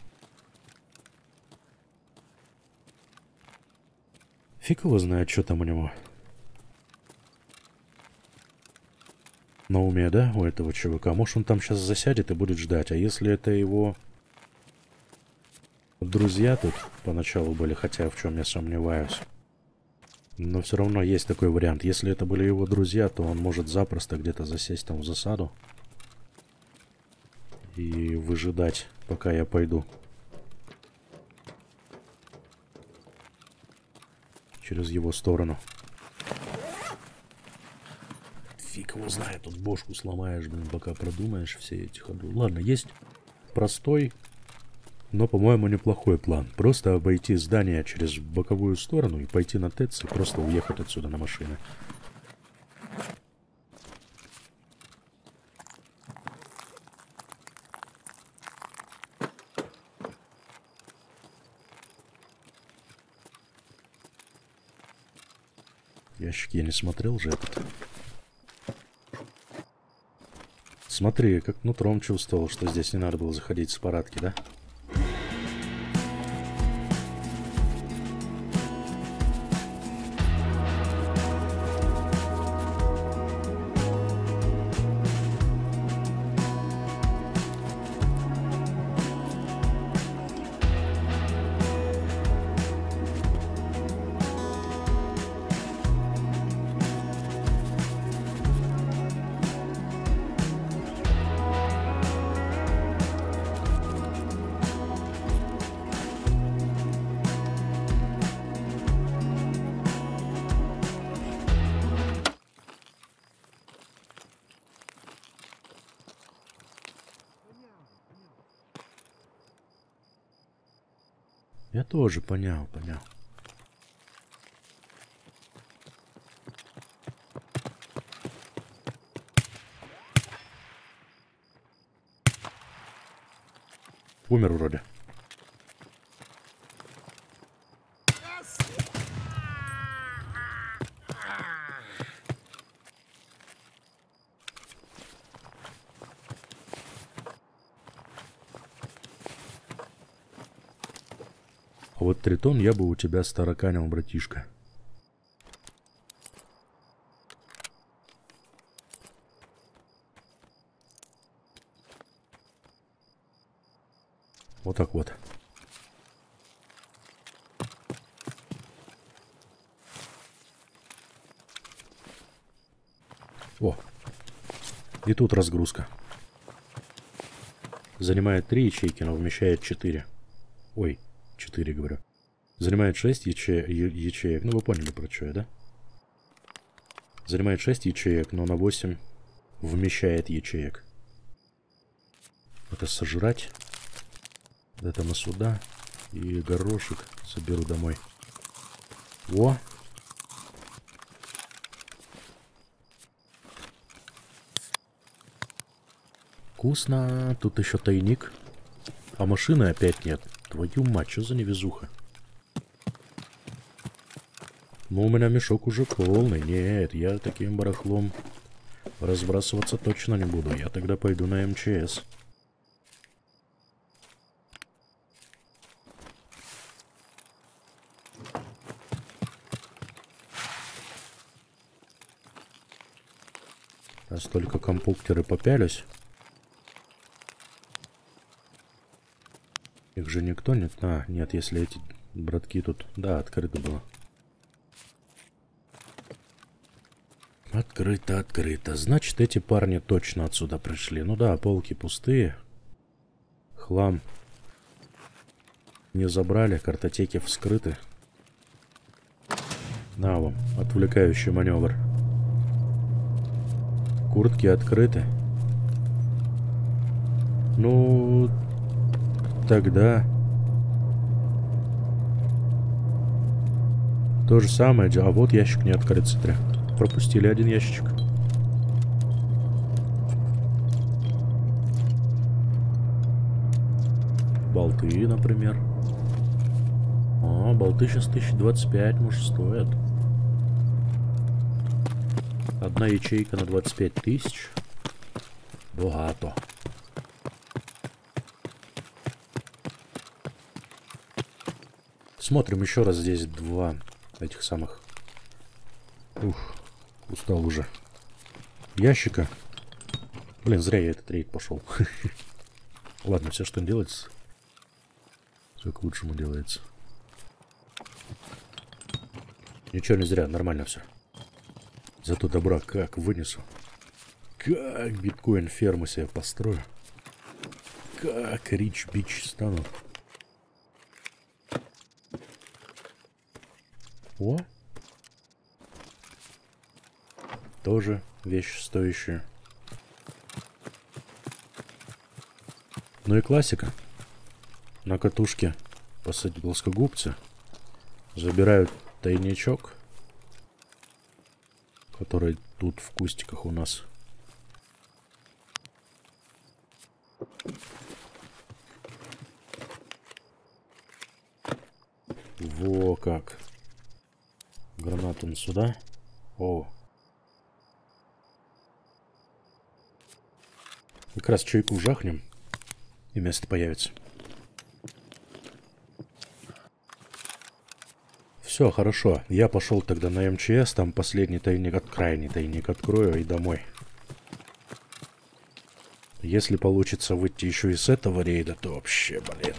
A: Фиг его знает, что там у него на уме, да, у этого ЧВК. Может, он там сейчас засядет и будет ждать. А если это его друзья тут поначалу были, хотя в чем я сомневаюсь. Но все равно есть такой вариант. Если это были его друзья, то он может запросто где-то засесть там в засаду и выжидать, пока я пойду. Через его сторону. Фиг его знает, тут бошку сломаешь, блин, пока продумаешь все эти ходы. Ладно, есть простой, но, по-моему, неплохой план. Просто обойти здание через боковую сторону и пойти на ТЭЦ и просто уехать отсюда на машине. Ящики я не смотрел же этот. Смотри, как нутром чувствовал, что здесь не надо было заходить с парадки, да? Я тоже понял. Умер вроде. А вот тритон я бы у тебя староканил, братишка. Вот так вот. О, и тут разгрузка. Занимает 3 ячейки, но вмещает 4. Ой, 4 говорю. Занимает 6 ячеек. Ну, вы поняли, про что я, да? Занимает 6 ячеек, но на 8 вмещает ячеек. Это сожрать. Это на сюда. И горошек соберу домой. О! Вкусно. Тут еще тайник. А машины опять нет. Твою мать, что за невезуха? Ну, у меня мешок уже полный. Нет, я таким барахлом разбрасываться точно не буду. Я тогда пойду на МЧС. Раз только компьютеры попялись. Их же никто нет. А, нет, если эти братки тут... Да, открыто было. Открыто, открыто. Значит, эти парни точно отсюда пришли. Ну да, полки пустые. Хлам не забрали, картотеки вскрыты. На вам, отвлекающий маневр. Куртки открыты. Ну, тогда То же самое. А вот ящик не открыт, смотря. Пропустили один ящичек. Болты, например. О, болты сейчас 1025, может, стоят. Одна ячейка на 25 тысяч. Богато. Смотрим еще раз здесь два этих самых. Ух, устал уже. Ящика. Блин, зря я этот рейд пошел. Ладно, все, что делается, все к лучшему делается. Ничего не зря, нормально все. Зато добра как вынесу. Как биткоин ферму себе построю. Как рич бич стану. О! Тоже вещь стоящая. Ну и классика. На катушке посадить плоскогубцы. Забирают тайничок, который тут в кустиках у нас. Во как. Гранату сюда. О. Как раз чайку жахнем, и место появится. Все, хорошо. Я пошел тогда на МЧС, там последний тайник, крайний тайник открою и домой. Если получится выйти еще из этого рейда, то вообще, блин.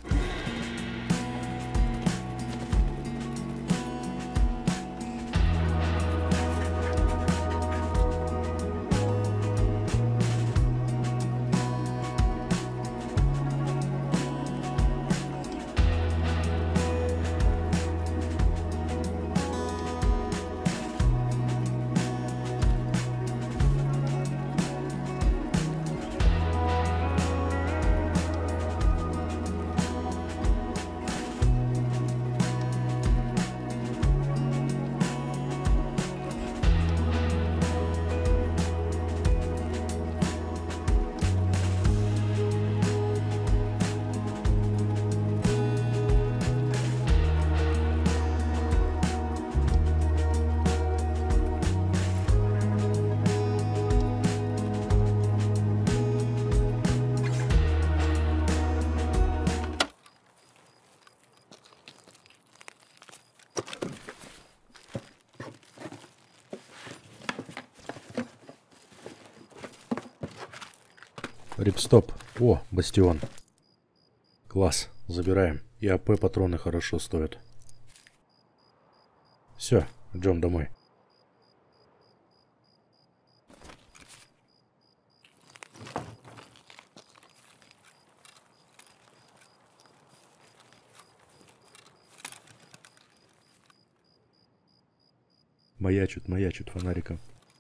A: Рипстоп. О, бастион. Класс. Забираем. И АП патроны хорошо стоят. Все, идем домой. Маячут фонариком.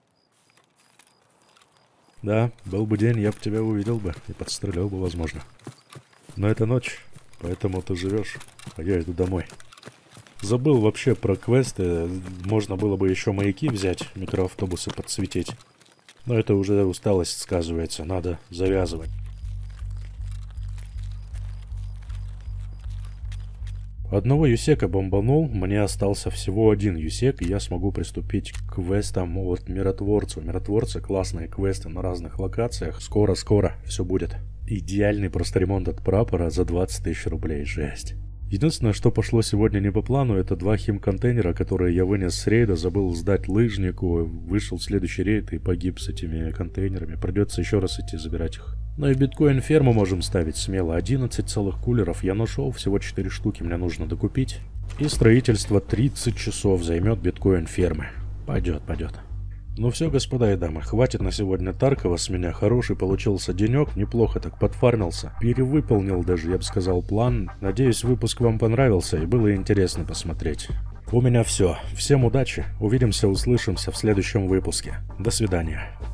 A: Да, был бы день, я бы тебя увидел бы и подстрелил бы, возможно. Но это ночь, поэтому ты живешь, а я иду домой. Забыл вообще про квесты, можно было бы еще маяки взять, микроавтобусы подсветить. Но это уже усталость сказывается, надо завязывать. Одного юсека бомбанул, мне остался всего один юсек, и я смогу приступить к квестам от Миротворцу. Миротворцы классные квесты на разных локациях. Скоро-скоро все будет. Идеальный просто ремонт от прапора за 20 тысяч рублей. Жесть. Единственное, что пошло сегодня не по плану, это 2 химконтейнера, которые я вынес с рейда, забыл сдать лыжнику, вышел в следующий рейд и погиб с этими контейнерами. Придется еще раз идти забирать их. Ну и биткоин ферму можем ставить смело. 11 целых кулеров я нашел, всего 4 штуки мне нужно докупить. И строительство 30 часов займет биткоин фермы. Пойдет. Ну все, господа и дамы, хватит на сегодня Таркова с меня. Хороший получился денек, неплохо так подфармился. Перевыполнил даже, я бы сказал, план. Надеюсь, выпуск вам понравился и было интересно посмотреть. У меня все. Всем удачи. Увидимся, услышимся в следующем выпуске. До свидания.